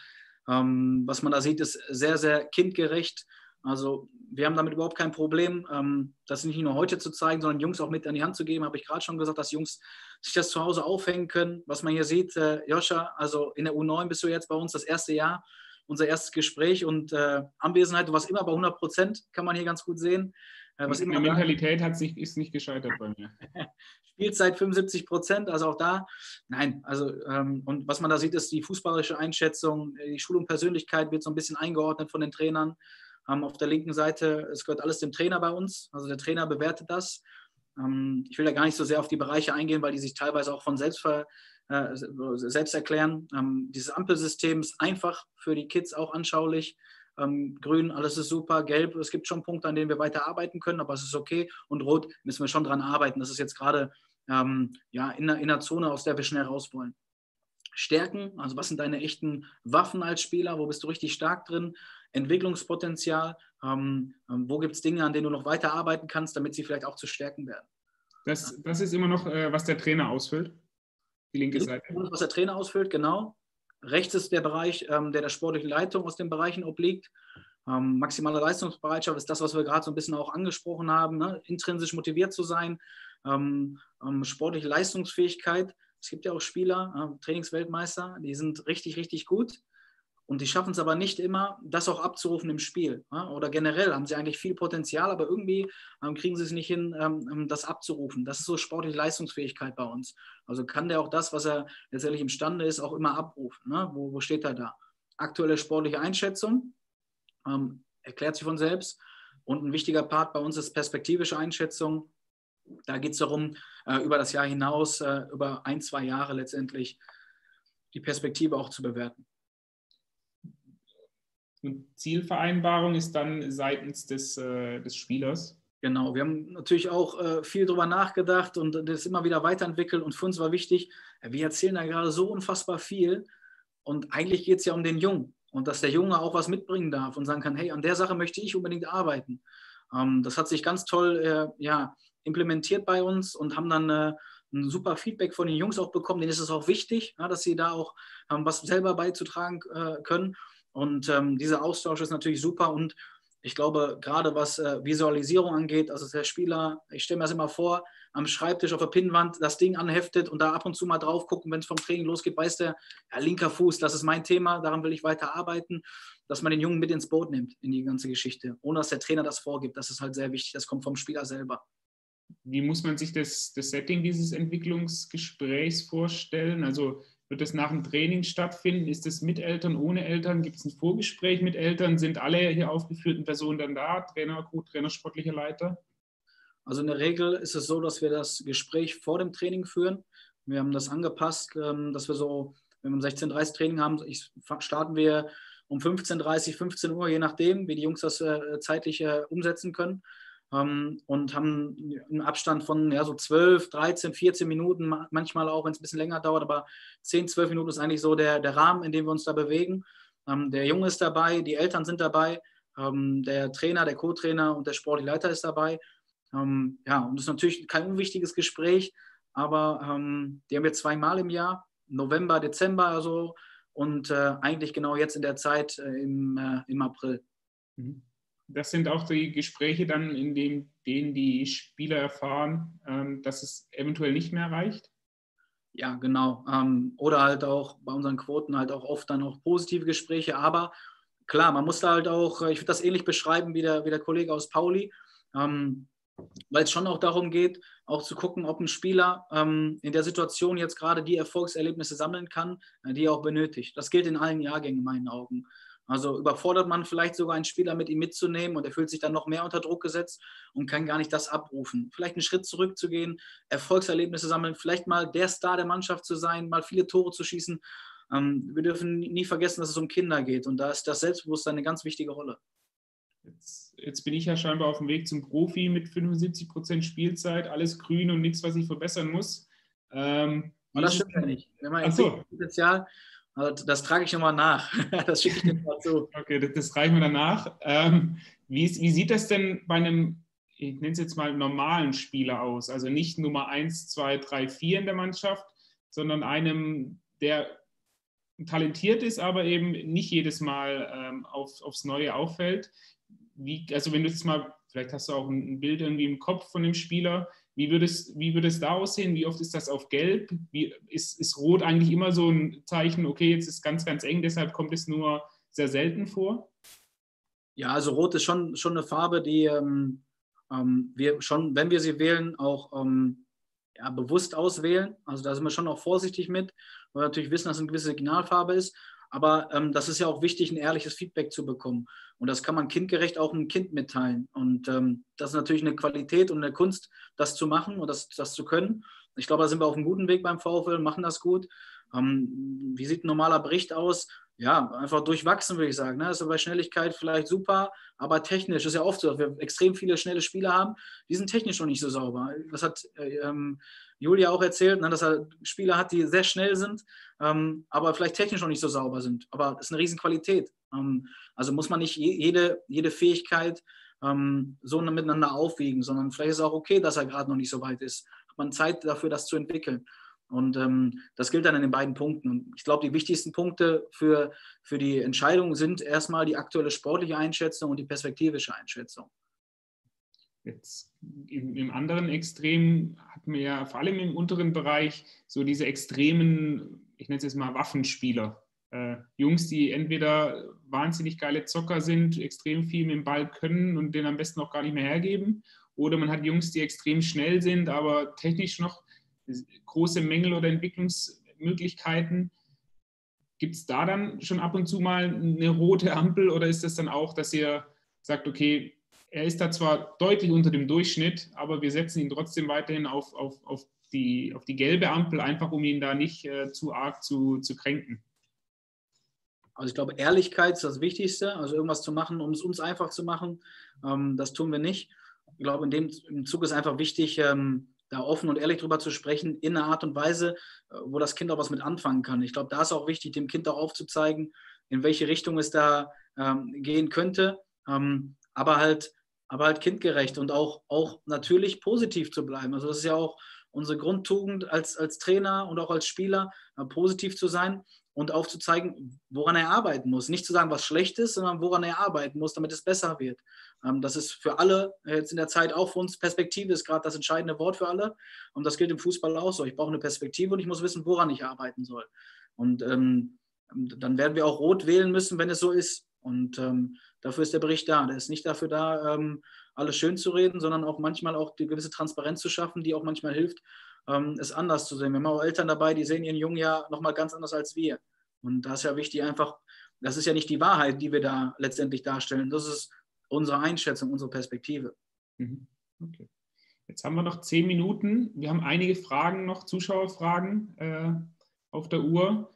Ähm, was man da sieht, ist sehr, sehr kindgerecht. Also wir haben damit überhaupt kein Problem, ähm, das nicht nur heute zu zeigen, sondern Jungs auch mit an die Hand zu geben. Habe ich gerade schon gesagt, dass Jungs sich das zu Hause aufhängen können. Was man hier sieht, äh, Joscha, also in der U neun bist du jetzt bei uns das erste Jahr, unser erstes Gespräch und äh, Anwesenheit, du warst immer bei hundert Prozent, kann man hier ganz gut sehen. Äh, was Meine immer Mentalität hat sich, ist nicht gescheitert bei mir. Spielzeit fünfundsiebzig Prozent, also auch da, nein, also ähm, und was man da sieht, ist die fußballerische Einschätzung, die Schulung Persönlichkeit wird so ein bisschen eingeordnet von den Trainern. Ähm, auf der linken Seite, es gehört alles dem Trainer bei uns, also der Trainer bewertet das. Ähm, ich will da gar nicht so sehr auf die Bereiche eingehen, weil die sich teilweise auch von selbst, ver, äh, selbst erklären. Ähm, dieses Ampelsystem ist einfach für die Kids auch anschaulich. Ähm, grün, alles ist super, gelb, es gibt schon Punkte, an denen wir weiter arbeiten können, aber es ist okay. Und rot müssen wir schon dran arbeiten. Das ist jetzt gerade ähm, ja, in, einer, in einer Zone, aus der wir schnell raus wollen. Stärken, also was sind deine echten Waffen als Spieler, wo bist du richtig stark drin? Entwicklungspotenzial, ähm, ähm, wo gibt es Dinge, an denen du noch weiter arbeiten kannst, damit sie vielleicht auch zu Stärken werden. Das, das ist immer noch, äh, was der Trainer ausfüllt, die linke Seite. Was der Trainer ausfüllt, genau. Rechts ist der Bereich, ähm, der der sportlichen Leitung aus den Bereichen obliegt. Ähm, maximale Leistungsbereitschaft ist das, was wir gerade so ein bisschen auch angesprochen haben, ne? Intrinsisch motiviert zu sein, ähm, ähm, sportliche Leistungsfähigkeit. Es gibt ja auch Spieler, äh, Trainingsweltmeister, die sind richtig, richtig gut und die schaffen es aber nicht immer, das auch abzurufen im Spiel. Ja? Oder generell haben sie eigentlich viel Potenzial, aber irgendwie ähm, kriegen sie es nicht hin, ähm, das abzurufen. Das ist so sportliche Leistungsfähigkeit bei uns. Also kann der auch das, was er letztendlich imstande ist, auch immer abrufen. Ne? Wo, wo steht er da? Aktuelle sportliche Einschätzung, ähm, erklärt sich von selbst. Und ein wichtiger Part bei uns ist perspektivische Einschätzung. Da geht es darum, äh, über das Jahr hinaus, äh, über ein, zwei Jahre letztendlich die Perspektive auch zu bewerten. Und Zielvereinbarung ist dann seitens des, äh, des Spielers. Genau, wir haben natürlich auch äh, viel darüber nachgedacht und das immer wieder weiterentwickelt. Und für uns war wichtig, wir erzählen da gerade so unfassbar viel. Und eigentlich geht es ja um den Jungen. Und dass der Junge auch was mitbringen darf und sagen kann, hey, an der Sache möchte ich unbedingt arbeiten. Ähm, das hat sich ganz toll äh, ja, implementiert bei uns und haben dann äh, ein super Feedback von den Jungs auch bekommen. Denen ist es auch wichtig, ja, dass sie da auch ähm, was selber beizutragen äh, können. Und ähm, dieser Austausch ist natürlich super. Und ich glaube, gerade was äh, Visualisierung angeht, also der Spieler, ich stelle mir das immer vor, am Schreibtisch auf der Pinnwand das Ding anheftet und da ab und zu mal drauf gucken, wenn es vom Training losgeht, weiß der, ja, linker Fuß, das ist mein Thema, daran will ich weiter arbeiten, dass man den Jungen mit ins Boot nimmt in die ganze Geschichte, ohne dass der Trainer das vorgibt. Das ist halt sehr wichtig, das kommt vom Spieler selber. Wie muss man sich das, das Setting dieses Entwicklungsgesprächs vorstellen? Also wird das nach dem Training stattfinden? Ist es mit Eltern, ohne Eltern? Gibt es ein Vorgespräch mit Eltern? Sind alle hier aufgeführten Personen dann da? Trainer, Co-Trainer, sportlicher Leiter? Also in der Regel ist es so, dass wir das Gespräch vor dem Training führen. Wir haben das angepasst, dass wir so, wenn wir um sechzehn Uhr dreißig Training haben, starten wir um fünfzehn Uhr dreißig, fünfzehn Uhr, je nachdem, wie die Jungs das zeitlich umsetzen können. Und haben einen Abstand von ja, so zwölf, dreizehn, vierzehn Minuten, manchmal auch, wenn es ein bisschen länger dauert, aber zehn, zwölf Minuten ist eigentlich so der, der Rahmen, in dem wir uns da bewegen. Der Junge ist dabei, die Eltern sind dabei, der Trainer, der Co-Trainer und der sportliche Leiter ist dabei. Ähm, ja, und das ist natürlich kein unwichtiges Gespräch, aber ähm, die haben wir zweimal im Jahr, November, Dezember, also und äh, eigentlich genau jetzt in der Zeit äh, im, äh, im April. Das sind auch die Gespräche dann, in dem, denen die Spieler erfahren, ähm, dass es eventuell nicht mehr reicht? Ja, genau. Ähm, oder halt auch bei unseren Quoten halt auch oft dann auch positive Gespräche, aber klar, man muss da halt auch, ich würde das ähnlich beschreiben wie der, wie der Kollege aus Pauli, ähm, weil es schon auch darum geht, auch zu gucken, ob ein Spieler ähm, in der Situation jetzt gerade die Erfolgserlebnisse sammeln kann, äh, die er auch benötigt. Das gilt in allen Jahrgängen in meinen Augen. Also überfordert man vielleicht sogar einen Spieler mit ihm mitzunehmen und er fühlt sich dann noch mehr unter Druck gesetzt und kann gar nicht das abrufen. Vielleicht einen Schritt zurückzugehen, Erfolgserlebnisse sammeln, vielleicht mal der Star der Mannschaft zu sein, mal viele Tore zu schießen. Ähm, wir dürfen nie vergessen, dass es um Kinder geht und da ist das Selbstbewusstsein eine ganz wichtige Rolle. Jetzt, jetzt bin ich ja scheinbar auf dem Weg zum Profi mit fünfundsiebzig Prozent Spielzeit, alles grün und nichts, was ich verbessern muss. Ähm, Aber das stimmt ja nicht. Wenn man Ach so. Potenzial, also das trage ich nochmal nach. Das schicke ich dir mal zu. Okay, das, das reichen wir danach. Ähm, wie, wie sieht das denn bei einem, ich nenne es jetzt mal, normalen Spieler aus? Also nicht Nummer eins, zwei, drei, vier in der Mannschaft, sondern einem, der talentiert ist, aber eben nicht jedes Mal ähm, auf, aufs Neue auffällt. Wie, also wenn du jetzt mal, vielleicht hast du auch ein Bild irgendwie im Kopf von dem Spieler, wie würde es, wie würde es da aussehen? Wie oft ist das auf Gelb? Wie, ist, ist Rot eigentlich immer so ein Zeichen, okay, jetzt ist ganz, ganz eng, deshalb kommt es nur sehr selten vor? Ja, also Rot ist schon, schon eine Farbe, die ähm, ähm, wir schon, wenn wir sie wählen, auch ähm, ja, bewusst auswählen. Also da sind wir schon auch vorsichtig mit, weil wir natürlich wissen, dass es eine gewisse Signalfarbe ist. Aber ähm, das ist ja auch wichtig, ein ehrliches Feedback zu bekommen. Und das kann man kindgerecht auch einem Kind mitteilen. Und ähm, das ist natürlich eine Qualität und eine Kunst, das zu machen und das, das zu können. Ich glaube, da sind wir auf einem guten Weg beim VfL, machen das gut. Ähm, wie sieht ein normaler Bericht aus? Ja, einfach durchwachsen, würde ich sagen. Ne? Also bei Schnelligkeit vielleicht super, aber technisch ist ja oft so, dass wir extrem viele schnelle Spieler haben, die sind technisch noch nicht so sauber. Das hat ähm, Julia auch erzählt, ne, dass er Spieler hat, die sehr schnell sind, ähm, aber vielleicht technisch noch nicht so sauber sind. Aber das ist eine Riesenqualität. Ähm, also muss man nicht jede, jede Fähigkeit ähm, so miteinander aufwiegen, sondern vielleicht ist es auch okay, dass er gerade noch nicht so weit ist. Hat man Zeit dafür, das zu entwickeln. Und ähm, das gilt dann in den beiden Punkten. Und ich glaube, die wichtigsten Punkte für, für die Entscheidung sind erstmal die aktuelle sportliche Einschätzung und die perspektivische Einschätzung. Jetzt im, im anderen Extrem hat man ja vor allem im unteren Bereich so diese extremen, ich nenne es jetzt mal Waffenspieler. Äh, Jungs, die entweder wahnsinnig geile Zocker sind, extrem viel mit dem Ball können und den am besten auch gar nicht mehr hergeben. Oder man hat Jungs, die extrem schnell sind, aber technisch noch große Mängel oder Entwicklungsmöglichkeiten. Gibt es da dann schon ab und zu mal eine rote Ampel oder ist das dann auch, dass ihr sagt, okay, er ist da zwar deutlich unter dem Durchschnitt, aber wir setzen ihn trotzdem weiterhin auf, auf, auf, die, auf die gelbe Ampel, einfach um ihn da nicht äh, zu arg zu, zu kränken? Also ich glaube, Ehrlichkeit ist das Wichtigste, also irgendwas zu machen, um es uns einfach zu machen, ähm, das tun wir nicht. Ich glaube, in dem im Zug ist einfach wichtig, ähm, da offen und ehrlich drüber zu sprechen, in einer Art und Weise, wo das Kind auch was mit anfangen kann. Ich glaube, da ist auch wichtig, dem Kind auch aufzuzeigen, in welche Richtung es da ähm, gehen könnte, ähm, aber halt, aber halt kindgerecht und auch, auch natürlich positiv zu bleiben. Also das ist ja auch unsere Grundtugend als, als Trainer und auch als Spieler, äh, positiv zu sein und aufzuzeigen, woran er arbeiten muss. Nicht zu sagen, was schlecht ist, sondern woran er arbeiten muss, damit es besser wird. Ähm, das ist für alle jetzt in der Zeit auch für uns, Perspektive ist gerade das entscheidende Wort für alle. Und das gilt im Fußball auch so. Ich brauche eine Perspektive und ich muss wissen, woran ich arbeiten soll. Und ähm, dann werden wir auch rot wählen müssen, wenn es so ist. Und ähm, dafür ist der Bericht da. Der ist nicht dafür da, ähm, alles schön zu reden, sondern auch manchmal auch die gewisse Transparenz zu schaffen, die auch manchmal hilft, ähm, es anders zu sehen. Wir haben auch Eltern dabei, die sehen ihren Jungen ja nochmal ganz anders als wir. Und da ist ja wichtig einfach, das ist ja nicht die Wahrheit, die wir da letztendlich darstellen. Das ist unsere Einschätzung, unsere Perspektive. Okay. Jetzt haben wir noch zehn Minuten. Wir haben einige Fragen noch, Zuschauerfragen äh, auf der Uhr.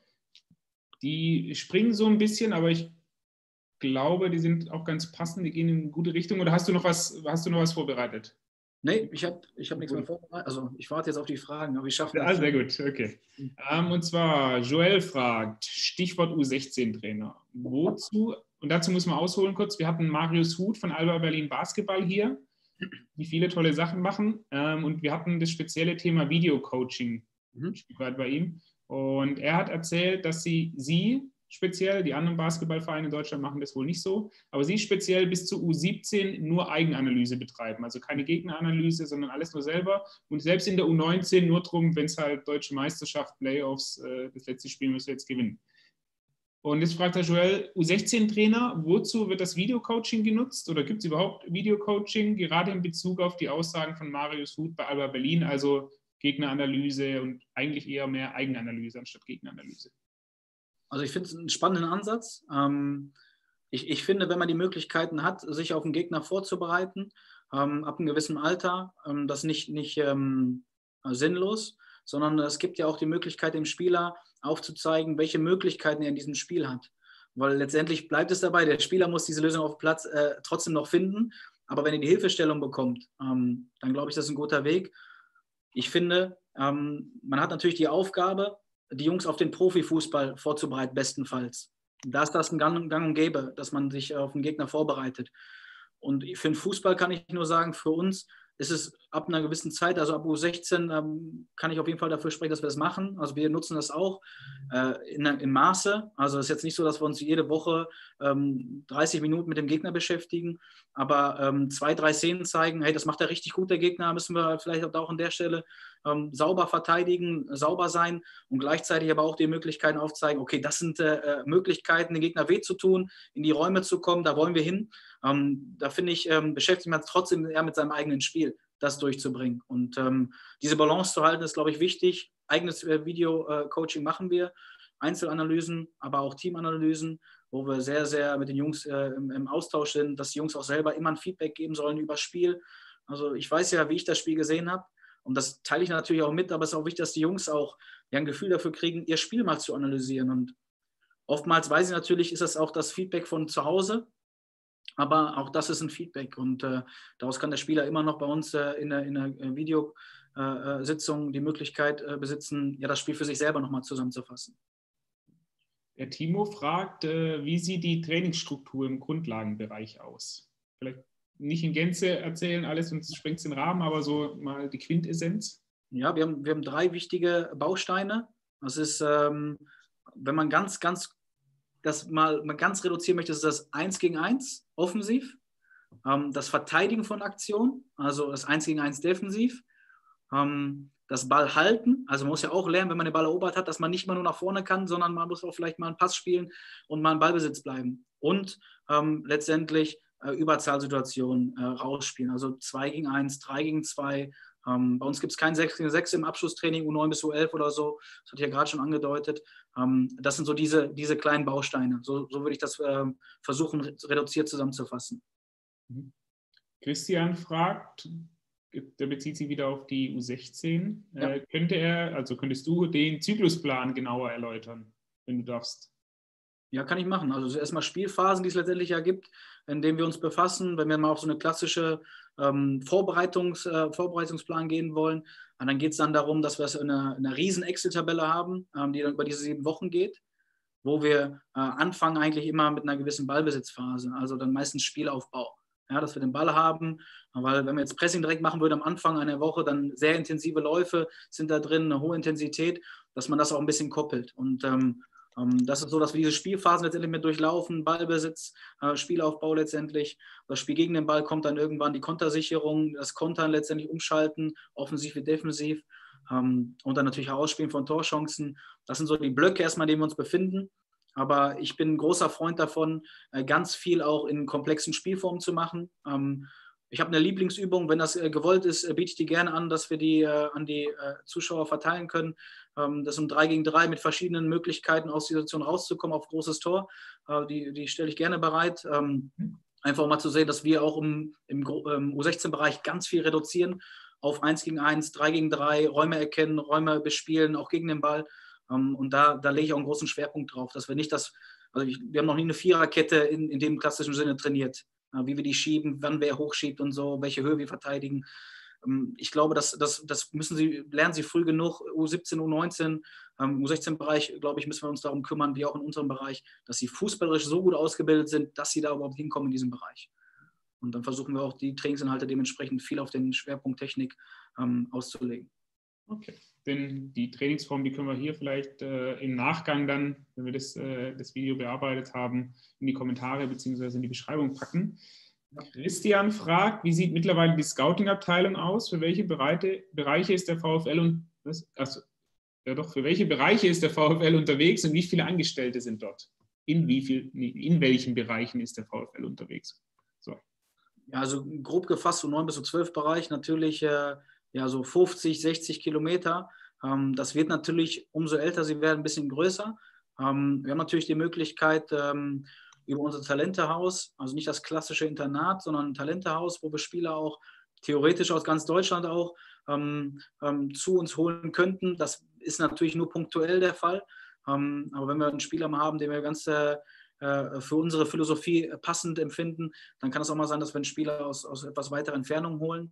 Die springen so ein bisschen, aber ich glaube, die sind auch ganz passend, die gehen in eine gute Richtung. Oder hast du noch was, hast du noch was vorbereitet? Nee, ich habe ich hab nichts mehr vorbereitet. Also ich warte jetzt auf die Fragen, aber ich schaffe das. Ah, sehr gut, okay. Ähm, und zwar, Joel fragt, Stichwort U sechzehn Trainer. Wozu, und dazu muss man ausholen kurz, wir hatten Marius Huth von Alba Berlin Basketball hier, die viele tolle Sachen machen. Ähm, und wir hatten das spezielle Thema Video-Coaching mhm. bei ihm. Und er hat erzählt, dass sie, sie speziell, die anderen Basketballvereine in Deutschland machen das wohl nicht so, aber sie speziell bis zu U siebzehn nur Eigenanalyse betreiben. Also keine Gegneranalyse, sondern alles nur selber. Und selbst in der U neunzehn nur drum, wenn es halt Deutsche Meisterschaft, Playoffs, äh, das letzte Spiel müssen wir jetzt gewinnen. Und jetzt fragt der Joel, U sechzehn Trainer, wozu wird das Videocoaching genutzt? Oder gibt es überhaupt Videocoaching, gerade in Bezug auf die Aussagen von Marius Huth bei Alba Berlin, also Gegneranalyse und eigentlich eher mehr Eigenanalyse anstatt Gegneranalyse? Also ich finde es einen spannenden Ansatz. Ähm, ich, ich finde, wenn man die Möglichkeiten hat, sich auf einen Gegner vorzubereiten, ähm, ab einem gewissen Alter, ähm, das nicht, nicht ähm, sinnlos, sondern es gibt ja auch die Möglichkeit, dem Spieler aufzuzeigen, welche Möglichkeiten er in diesem Spiel hat. Weil letztendlich bleibt es dabei, der Spieler muss diese Lösung auf dem Platz äh, trotzdem noch finden, aber wenn er die Hilfestellung bekommt, ähm, dann glaube ich, das ist ein guter Weg. Ich finde, ähm, man hat natürlich die Aufgabe, die Jungs auf den Profifußball vorzubereiten, bestenfalls. Da ist das ein Gang, Gang und Gäbe, dass man sich auf den Gegner vorbereitet. Und für den Fußball kann ich nur sagen, für uns ist es ab einer gewissen Zeit, also ab U sechzehn, ähm, kann ich auf jeden Fall dafür sprechen, dass wir das machen. Also wir nutzen das auch äh, in, in Maße. Also es ist jetzt nicht so, dass wir uns jede Woche ähm, dreißig Minuten mit dem Gegner beschäftigen, aber ähm, zwei, drei Szenen zeigen, hey, das macht er richtig gut, der Gegner, müssen wir vielleicht auch an der Stelle ähm, sauber verteidigen, sauber sein und gleichzeitig aber auch die Möglichkeiten aufzeigen, okay, das sind äh, Möglichkeiten, den Gegner weh zu tun, in die Räume zu kommen, da wollen wir hin. Ähm, da finde ich, ähm, beschäftigt man trotzdem eher mit seinem eigenen Spiel, das durchzubringen. Und ähm, diese Balance zu halten, ist, glaube ich, wichtig. Eigenes äh, Video-Coaching äh, machen wir, Einzelanalysen, aber auch Teamanalysen, wo wir sehr, sehr mit den Jungs äh, im, im Austausch sind, dass die Jungs auch selber immer ein Feedback geben sollen über das Spiel. Also ich weiß ja, wie ich das Spiel gesehen habe. Und das teile ich natürlich auch mit, aber es ist auch wichtig, dass die Jungs auch ja, ein Gefühl dafür kriegen, ihr Spiel mal zu analysieren. Und oftmals weiß ich natürlich, ist das auch das Feedback von zu Hause. Aber auch das ist ein Feedback und äh, daraus kann der Spieler immer noch bei uns äh, in der, in der Videositzung äh, die Möglichkeit äh, besitzen, ja, das Spiel für sich selber nochmal zusammenzufassen. Der Timo fragt, äh, wie sieht die Trainingsstruktur im Grundlagenbereich aus? Vielleicht nicht in Gänze erzählen alles, sonst sprengt es den Rahmen, aber so mal die Quintessenz. Ja, wir haben, wir haben drei wichtige Bausteine. Das ist, ähm, wenn man ganz, ganz das mal, mal ganz reduzieren möchte, ist das eins gegen eins offensiv, ähm, das Verteidigen von Aktionen, also das eins gegen eins defensiv, ähm, das Ball halten, also man muss ja auch lernen, wenn man den Ball erobert hat, dass man nicht mal nur nach vorne kann, sondern man muss auch vielleicht mal einen Pass spielen und mal einen Ballbesitz bleiben und ähm, letztendlich äh, Überzahlsituationen äh, rausspielen, also zwei gegen eins, drei gegen zwei. Ähm, bei uns gibt es kein sechs gegen sechs im Abschlusstraining, U neun bis U elf oder so. Das hatte ich ja gerade schon angedeutet. Ähm, das sind so diese, diese kleinen Bausteine. So, so würde ich das äh, versuchen, reduziert zusammenzufassen. Christian fragt, der bezieht sich wieder auf die U sechzehn. Ja. Äh, könnte er, also könntest du den Zyklusplan genauer erläutern, wenn du darfst? Ja, kann ich machen. Also erstmal Spielphasen, die es letztendlich ja gibt, in denen wir uns befassen. Wenn wir mal auf so eine klassische ähm, Vorbereitungs, äh, Vorbereitungsplan gehen wollen, und dann geht es dann darum, dass wir eine, eine riesen Excel-Tabelle haben, ähm, die dann über diese sieben Wochen geht, wo wir äh, anfangen eigentlich immer mit einer gewissen Ballbesitzphase, also dann meistens Spielaufbau. Ja, dass wir den Ball haben, weil wenn wir jetzt Pressing direkt machen würden am Anfang einer Woche, dann sehr intensive Läufe sind da drin, eine hohe Intensität, dass man das auch ein bisschen koppelt. Und ähm, das ist so, dass wir diese Spielphasen letztendlich mit durchlaufen, Ballbesitz, äh, Spielaufbau letztendlich. Das Spiel gegen den Ball kommt dann irgendwann die Kontersicherung, das Kontern letztendlich umschalten, offensiv wie defensiv ähm, und dann natürlich Herausspielen von Torchancen. Das sind so die Blöcke erstmal, in denen wir uns befinden. Aber ich bin ein großer Freund davon, äh, ganz viel auch in komplexen Spielformen zu machen. Ähm, Ich habe eine Lieblingsübung, wenn das äh, gewollt ist, äh, biete ich die gerne an, dass wir die äh, an die äh, Zuschauer verteilen können. Ähm, das ist ein drei gegen drei mit verschiedenen Möglichkeiten, aus der Situation rauszukommen auf großes Tor. Äh, die, die stelle ich gerne bereit. Ähm, einfach mal zu sehen, dass wir auch im, im, im U sechzehn-Bereich ganz viel reduzieren auf eins gegen eins, drei gegen drei, Räume erkennen, Räume bespielen, auch gegen den Ball. Ähm, und da, da lege ich auch einen großen Schwerpunkt drauf, dass wir nicht das, also ich, wir haben noch nie eine Viererkette in, in dem klassischen Sinne trainiert. Wie wir die schieben, wann wer hochschiebt und so, welche Höhe wir verteidigen. Ich glaube, das, das, das müssen sie, lernen sie früh genug, U siebzehn, U neunzehn, U sechzehn-Bereich, glaube ich, müssen wir uns darum kümmern, wie auch in unserem Bereich, dass sie fußballerisch so gut ausgebildet sind, dass sie da überhaupt hinkommen in diesem Bereich. Und dann versuchen wir auch die Trainingsinhalte dementsprechend viel auf den Schwerpunkt Technik ähm, auszulegen. Okay, denn die Trainingsform, die können wir hier vielleicht äh, im Nachgang dann, wenn wir das, äh, das Video bearbeitet haben, in die Kommentare bzw. in die Beschreibung packen. Ja. Christian fragt, wie sieht mittlerweile die Scouting-Abteilung aus? Für welche Bereiche, Bereiche ist der VfL und was, also, ja doch, für welche Bereiche ist der VfL unterwegs und wie viele Angestellte sind dort? In wie viel, in welchen Bereichen ist der VfL unterwegs? So. Ja, also grob gefasst so neun bis zwölf Bereich natürlich. Äh, ja, so fünfzig, sechzig Kilometer. Ähm, das wird natürlich, umso älter sie werden, ein bisschen größer. Ähm, wir haben natürlich die Möglichkeit, ähm, über unser Talentehaus, also nicht das klassische Internat, sondern ein Talentehaus, wo wir Spieler auch theoretisch aus ganz Deutschland auch ähm, ähm, zu uns holen könnten. Das ist natürlich nur punktuell der Fall. Ähm, aber wenn wir einen Spieler mal haben, den wir ganz äh, für unsere Philosophie passend empfinden, dann kann es auch mal sein, dass wir einen Spieler aus, aus etwas weiterer Entfernung holen.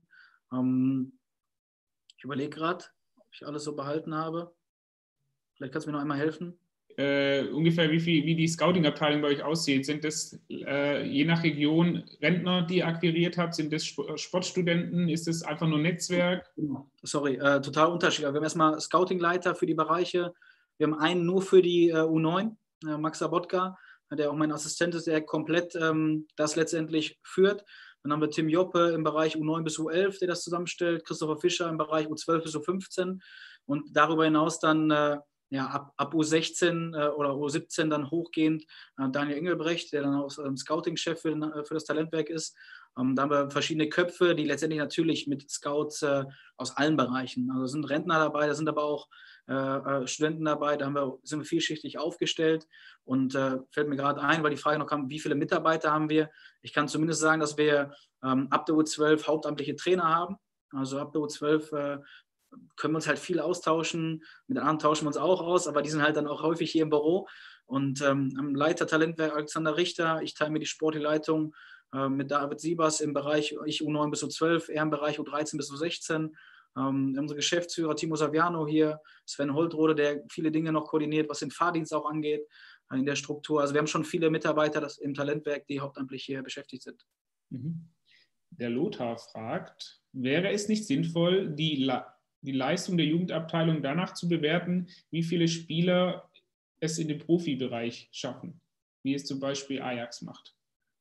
Ähm, Ich überlege gerade, ob ich alles so behalten habe. Vielleicht kannst du mir noch einmal helfen. äh, ungefähr, wie, viel, wie die Scouting-Abteilung bei euch aussieht. Sind das äh, je nach Region Rentner, die ihr akquiriert habt? Sind das Sportstudenten? Ist das einfach nur Netzwerk? Sorry, äh, total unterschiedlich. Wir haben erstmal Scouting-Leiter für die Bereiche. Wir haben einen nur für die äh, U neun, äh, Max Sabotka, der auch mein Assistent ist, der komplett ähm, das letztendlich führt. Dann haben wir Tim Joppe im Bereich U neun bis U elf, der das zusammenstellt. Christopher Fischer im Bereich U zwölf bis U fünfzehn. Und darüber hinaus dann äh, ja, ab, ab U sechzehn äh, oder U siebzehn dann hochgehend äh, Daniel Engelbrecht, der dann auch ähm, Scouting-Chef für, äh, für das Talentwerk ist. Ähm, da haben wir verschiedene Köpfe, die letztendlich natürlich mit Scouts äh, aus allen Bereichen, also sind Rentner dabei, da sind aber auch äh, Studenten dabei, da haben wir, sind wir vielschichtig aufgestellt und äh, fällt mir gerade ein, weil die Frage noch kam, wie viele Mitarbeiter haben wir? Ich kann zumindest sagen, dass wir ähm, ab der U zwölf hauptamtliche Trainer haben, also ab der U zwölf äh, können wir uns halt viel austauschen, mit anderen tauschen wir uns auch aus, aber die sind halt dann auch häufig hier im Büro und ähm, am Leiter Talentwerk Alexander Richter, ich teile mir die sportliche Leitung äh, mit David Siebers im Bereich, ich U neun bis U zwölf, er im Bereich U dreizehn bis U sechzehn, ähm, unser Geschäftsführer Timo Saviano hier, Sven Holtrode, der viele Dinge noch koordiniert, was den Fahrdienst auch angeht, äh, in der Struktur. Also wir haben schon viele Mitarbeiter das im Talentwerk, die hauptamtlich hier beschäftigt sind. Mhm. Der Lothar fragt, wäre es nicht sinnvoll, die La die Leistung der Jugendabteilung danach zu bewerten, wie viele Spieler es in den Profibereich schaffen, wie es zum Beispiel Ajax macht?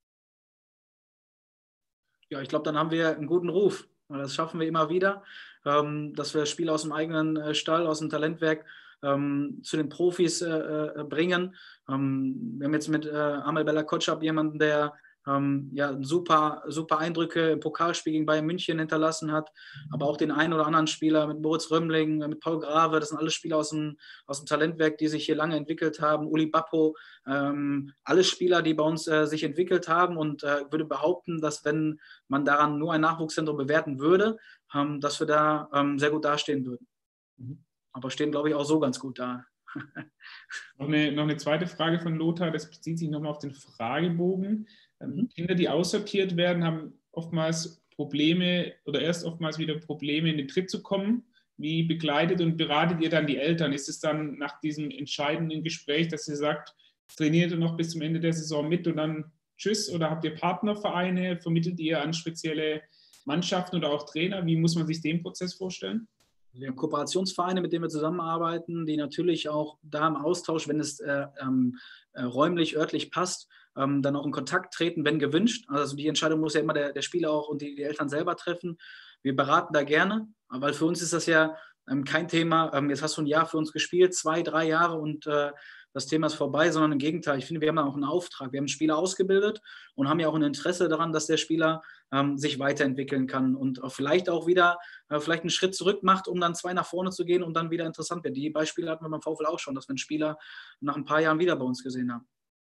Ja, ich glaube, dann haben wir einen guten Ruf. Das schaffen wir immer wieder, dass wir Spieler aus dem eigenen Stall, aus dem Talentwerk zu den Profis bringen. Wir haben jetzt mit Amel Bella Kotschap jemanden, der Ähm, ja, super, super Eindrücke im Pokalspiel gegen Bayern München hinterlassen hat, aber auch den einen oder anderen Spieler mit Moritz Römmling, mit Paul Grave, das sind alles Spieler aus dem, aus dem Talentwerk, die sich hier lange entwickelt haben, Uli Bappo, ähm, alle Spieler, die bei uns äh, sich entwickelt haben und äh, würde behaupten, dass wenn man daran nur ein Nachwuchszentrum bewerten würde, ähm, dass wir da ähm, sehr gut dastehen würden. Mhm. Aber stehen, glaube ich, auch so ganz gut da. Noch eine, noch eine zweite Frage von Lothar, das bezieht sich nochmal auf den Fragebogen. Mhm. Kinder, die aussortiert werden, haben oftmals Probleme oder erst oftmals wieder Probleme, in den Tritt zu kommen. Wie begleitet und beratet ihr dann die Eltern? Ist es dann nach diesem entscheidenden Gespräch, dass ihr sagt, trainiert ihr noch bis zum Ende der Saison mit und dann tschüss? Oder habt ihr Partnervereine? Vermittelt ihr an spezielle Mannschaften oder auch Trainer? Wie muss man sich den Prozess vorstellen? Wir haben Kooperationsvereine, mit denen wir zusammenarbeiten, die natürlich auch da im Austausch, wenn es äh, äh, räumlich, örtlich passt, ähm, dann auch in Kontakt treten, wenn gewünscht. Also die Entscheidung muss ja immer der, der Spieler auch und die, die Eltern selber treffen. Wir beraten da gerne, weil für uns ist das ja ähm, kein Thema, ähm, jetzt hast du ein Jahr für uns gespielt, zwei, drei Jahre und äh, das Thema ist vorbei, sondern im Gegenteil. Ich finde, wir haben auch einen Auftrag. Wir haben Spieler ausgebildet und haben ja auch ein Interesse daran, dass der Spieler ähm, sich weiterentwickeln kann und auch vielleicht auch wieder äh, vielleicht einen Schritt zurück macht, um dann zwei nach vorne zu gehen und dann wieder interessant wird. Die Beispiele hatten wir beim VfL auch schon, dass wir einen Spieler nach ein paar Jahren wieder bei uns gesehen haben.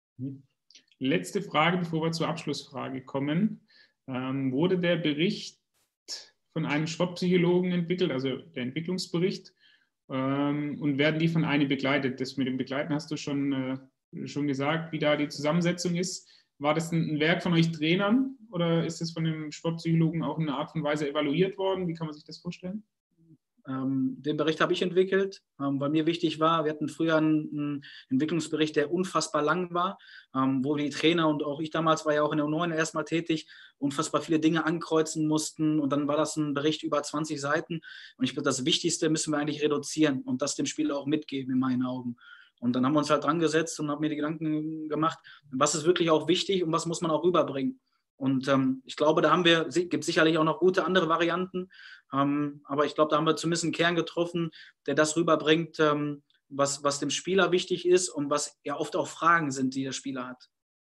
Letzte Frage, bevor wir zur Abschlussfrage kommen. Ähm, wurde der Bericht von einem Sportpsychologen entwickelt, also der Entwicklungsbericht, ähm, und werden die von einem begleitet? Das mit dem Begleiten hast du schon, äh, schon gesagt, wie da die Zusammensetzung ist. War das ein, ein Werk von euch Trainern oder ist das von dem Sportpsychologen auch in einer Art und Weise evaluiert worden? Wie kann man sich das vorstellen? Ähm, den Bericht habe ich entwickelt, ähm, weil mir wichtig war, wir hatten früher einen, einen Entwicklungsbericht, der unfassbar lang war, ähm, wo die Trainer und auch ich damals war ja auch in der U neun erstmal tätig, unfassbar viele Dinge ankreuzen mussten und dann war das ein Bericht über zwanzig Seiten und ich glaube, das Wichtigste müssen wir eigentlich reduzieren und das dem Spieler auch mitgeben in meinen Augen. Und dann haben wir uns halt dran gesetzt und haben mir die Gedanken gemacht, was ist wirklich auch wichtig und was muss man auch rüberbringen. Und ähm, ich glaube, da haben wir, gibt sicherlich auch noch gute andere Varianten, ähm, aber ich glaube, da haben wir zumindest einen Kern getroffen, der das rüberbringt, ähm, was, was dem Spieler wichtig ist und was ja oft auch Fragen sind, die der Spieler hat.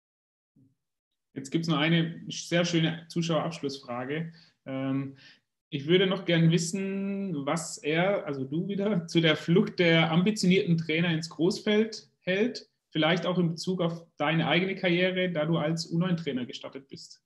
Jetzt gibt es noch eine sehr schöne Zuschauerabschlussfrage. Ähm, ich würde noch gern wissen, was er, also du wieder, zu der Flucht der ambitionierten Trainer ins Großfeld hält. Vielleicht auch in Bezug auf deine eigene Karriere, da du als U neun Trainer gestartet bist.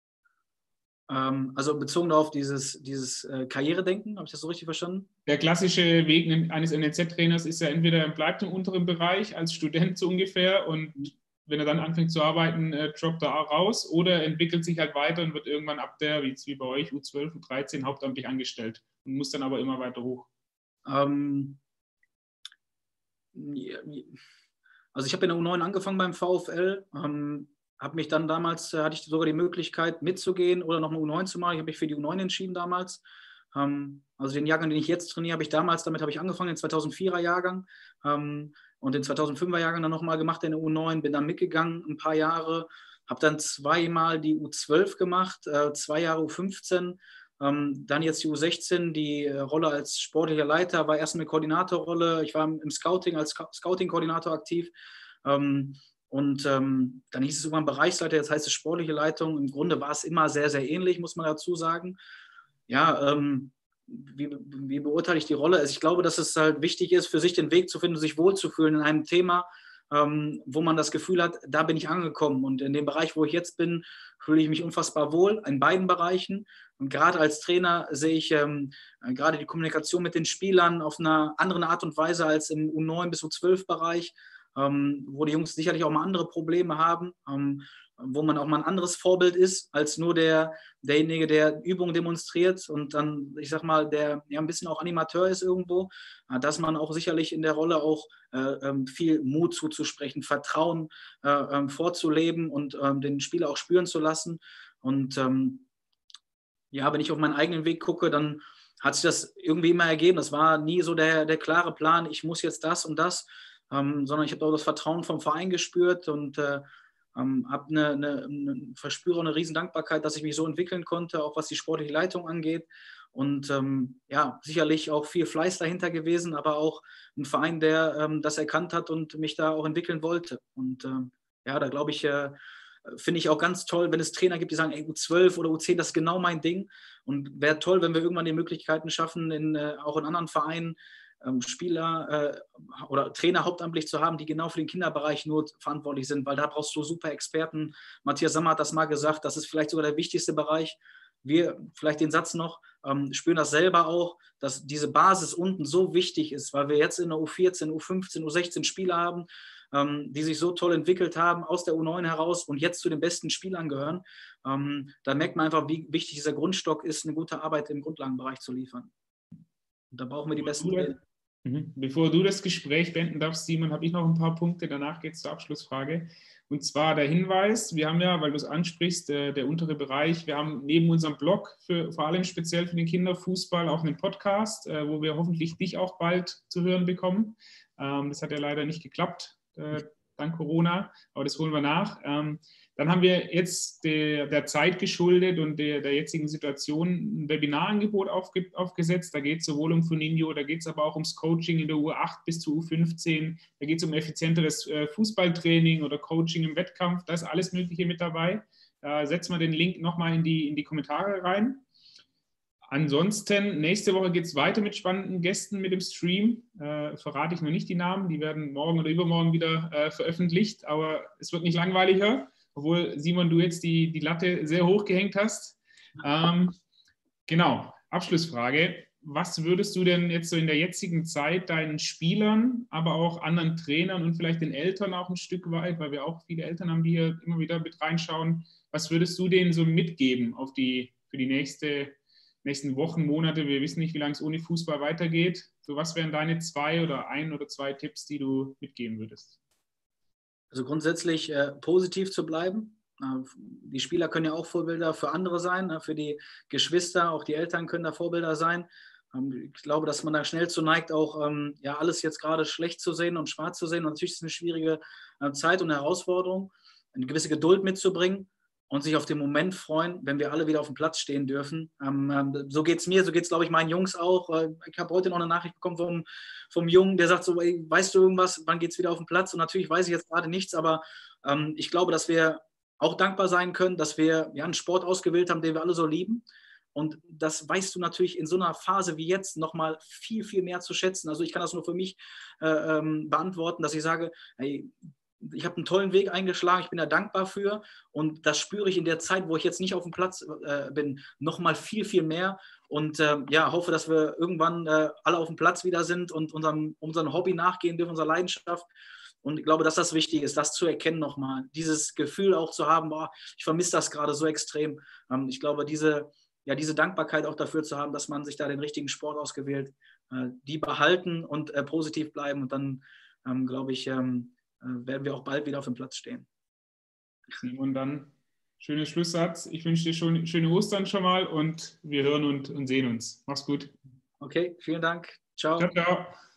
Ähm, also bezogen auf dieses, dieses äh, Karrieredenken, habe ich das so richtig verstanden? Der klassische Weg eines N L Z-Trainers ist ja entweder, er bleibt im unteren Bereich als Student so ungefähr und wenn er dann anfängt zu arbeiten, äh, droppt er raus oder entwickelt sich halt weiter und wird irgendwann ab der, wie, wie bei euch, U zwölf, U dreizehn hauptamtlich angestellt und muss dann aber immer weiter hoch. Ähm, Also ich habe in der U neun angefangen beim VfL, ähm, habe mich dann damals, äh, hatte ich sogar die Möglichkeit mitzugehen oder noch eine U neun zu machen. Ich habe mich für die U neun entschieden damals. Ähm, also den Jahrgang, den ich jetzt trainiere, habe ich damals, damit habe ich angefangen, den zweitausendvierer Jahrgang ähm, und den zweitausendfünfer Jahrgang dann nochmal gemacht in der U neun, bin dann mitgegangen ein paar Jahre, habe dann zweimal die U zwölf gemacht, äh, zwei Jahre U fünfzehn, ähm, dann jetzt die U sechzehn, die äh, Rolle als sportlicher Leiter, war erst eine Koordinatorrolle, ich war im, im Scouting als Scouting-Koordinator aktiv. Ähm, und ähm, dann hieß es irgendwann Bereichsleiter, jetzt heißt es sportliche Leitung. Im Grunde war es immer sehr, sehr ähnlich, muss man dazu sagen. Ja, ähm, wie, wie beurteile ich die Rolle? Also ich glaube, dass es halt wichtig ist, für sich den Weg zu finden, sich wohlzufühlen in einem Thema, ähm, wo man das Gefühl hat, da bin ich angekommen. Und in dem Bereich, wo ich jetzt bin, fühle ich mich unfassbar wohl, in beiden Bereichen. Und gerade als Trainer sehe ich ähm, gerade die Kommunikation mit den Spielern auf einer anderen Art und Weise als im U neun bis U zwölf Bereich, ähm, wo die Jungs sicherlich auch mal andere Probleme haben, ähm, wo man auch mal ein anderes Vorbild ist, als nur der, derjenige, der Übungen demonstriert und dann, ich sag mal, der ja ein bisschen auch Animateur ist irgendwo, dass man auch sicherlich in der Rolle auch äh, viel Mut zuzusprechen, Vertrauen äh, ähm, vorzuleben und ähm, den Spieler auch spüren zu lassen. Und ähm, ja, wenn ich auf meinen eigenen Weg gucke, dann hat sich das irgendwie immer ergeben. Das war nie so der, der klare Plan, ich muss jetzt das und das, ähm, sondern ich habe auch das Vertrauen vom Verein gespürt und äh, ähm, habe eine, eine, eine, verspüre eine riesen Dankbarkeit, dass ich mich so entwickeln konnte, auch was die sportliche Leitung angeht. Und ähm, ja, sicherlich auch viel Fleiß dahinter gewesen, aber auch ein Verein, der ähm, das erkannt hat und mich da auch entwickeln wollte. Und ähm, ja, da glaube ich, äh, finde ich auch ganz toll, wenn es Trainer gibt, die sagen, ey, U zwölf oder U zehn, das ist genau mein Ding. Und wäre toll, wenn wir irgendwann die Möglichkeiten schaffen, in, äh, auch in anderen Vereinen ähm, Spieler äh, oder Trainer hauptamtlich zu haben, die genau für den Kinderbereich nur verantwortlich sind, weil da brauchst du super Experten. Matthias Sammer hat das mal gesagt, das ist vielleicht sogar der wichtigste Bereich. Wir, vielleicht den Satz noch, ähm, spüren das selber auch, dass diese Basis unten so wichtig ist, weil wir jetzt in der U vierzehn, U fünfzehn, U sechzehn Spieler haben, ähm, die sich so toll entwickelt haben aus der U neun heraus und jetzt zu den besten Spielern gehören. Ähm, da merkt man einfach, wie wichtig dieser Grundstock ist, eine gute Arbeit im Grundlagenbereich zu liefern. Und da brauchen wir die besten Trainer. Mhm. Bevor du das Gespräch beenden darfst, Simon, habe ich noch ein paar Punkte. Danach geht es zur Abschlussfrage. Und zwar der Hinweis, wir haben ja, weil du es ansprichst, der, der untere Bereich, wir haben neben unserem Blog, für, vor allem speziell für den Kinderfußball, auch einen Podcast, äh, wo wir hoffentlich dich auch bald zu hören bekommen. Ähm, das hat ja leider nicht geklappt, äh, dank Corona, aber das holen wir nach. Ähm, Dann haben wir jetzt der, der Zeit geschuldet und der, der jetzigen Situation ein Webinarangebot aufge, aufgesetzt. Da geht es sowohl um Funinho, da geht es aber auch ums Coaching in der U acht bis zur U fünfzehn, da geht es um effizienteres Fußballtraining oder Coaching im Wettkampf, da ist alles Mögliche mit dabei. Da setzen wir den Link nochmal in die, in die Kommentare rein. Ansonsten, nächste Woche geht es weiter mit spannenden Gästen mit dem Stream. Äh, verrate ich noch nicht die Namen, die werden morgen oder übermorgen wieder äh, veröffentlicht, aber es wird nicht langweiliger. Obwohl, Simon, du jetzt die, die Latte sehr hoch gehängt hast. Ähm, genau, Abschlussfrage. Was würdest du denn jetzt so in der jetzigen Zeit deinen Spielern, aber auch anderen Trainern und vielleicht den Eltern auch ein Stück weit, weil wir auch viele Eltern haben, die hier immer wieder mit reinschauen, was würdest du denen so mitgeben auf die, für die nächste, nächsten Wochen, Monate? Wir wissen nicht, wie lange es ohne Fußball weitergeht. So, was wären deine zwei oder ein oder zwei Tipps, die du mitgeben würdest? Also grundsätzlich äh, positiv zu bleiben. Äh, die Spieler können ja auch Vorbilder für andere sein, äh, für die Geschwister, auch die Eltern können da Vorbilder sein. Ähm, ich glaube, dass man da schnell zu neigt, auch ähm, ja, alles jetzt gerade schlecht zu sehen und schwarz zu sehen. Und natürlich ist es eine schwierige äh, Zeit und Herausforderung, eine gewisse Geduld mitzubringen und sich auf den Moment freuen, wenn wir alle wieder auf dem Platz stehen dürfen. Ähm, so geht es mir, so geht es, glaube ich, meinen Jungs auch. Ich habe heute noch eine Nachricht bekommen vom, vom Jungen, der sagt so, ey, weißt du irgendwas, wann geht es wieder auf den Platz? Und natürlich weiß ich jetzt gerade nichts, aber ähm, ich glaube, dass wir auch dankbar sein können, dass wir ja, einen Sport ausgewählt haben, den wir alle so lieben. Und das weißt du natürlich in so einer Phase wie jetzt nochmal viel, viel mehr zu schätzen. Also ich kann das nur für mich äh, ähm, beantworten, dass ich sage, hey, ich habe einen tollen Weg eingeschlagen, ich bin da dankbar für und das spüre ich in der Zeit, wo ich jetzt nicht auf dem Platz äh, bin, nochmal viel, viel mehr und äh, ja, hoffe, dass wir irgendwann äh, alle auf dem Platz wieder sind und unserem, unserem Hobby nachgehen dürfen, unserer Leidenschaft und ich glaube, dass das wichtig ist, das zu erkennen nochmal, dieses Gefühl auch zu haben, boah, ich vermisse das gerade so extrem. Ähm, ich glaube, diese, ja, diese Dankbarkeit auch dafür zu haben, dass man sich da den richtigen Sport ausgewählt, äh, die behalten und äh, positiv bleiben und dann, ähm, glaube ich, ähm, äh, werden wir auch bald wieder auf dem Platz stehen. Simon, dann schöner Schlusssatz. Ich wünsche dir schon schöne Ostern schon mal und wir hören und, und sehen uns. Mach's gut. Okay, vielen Dank. Ciao. Ciao, ciao.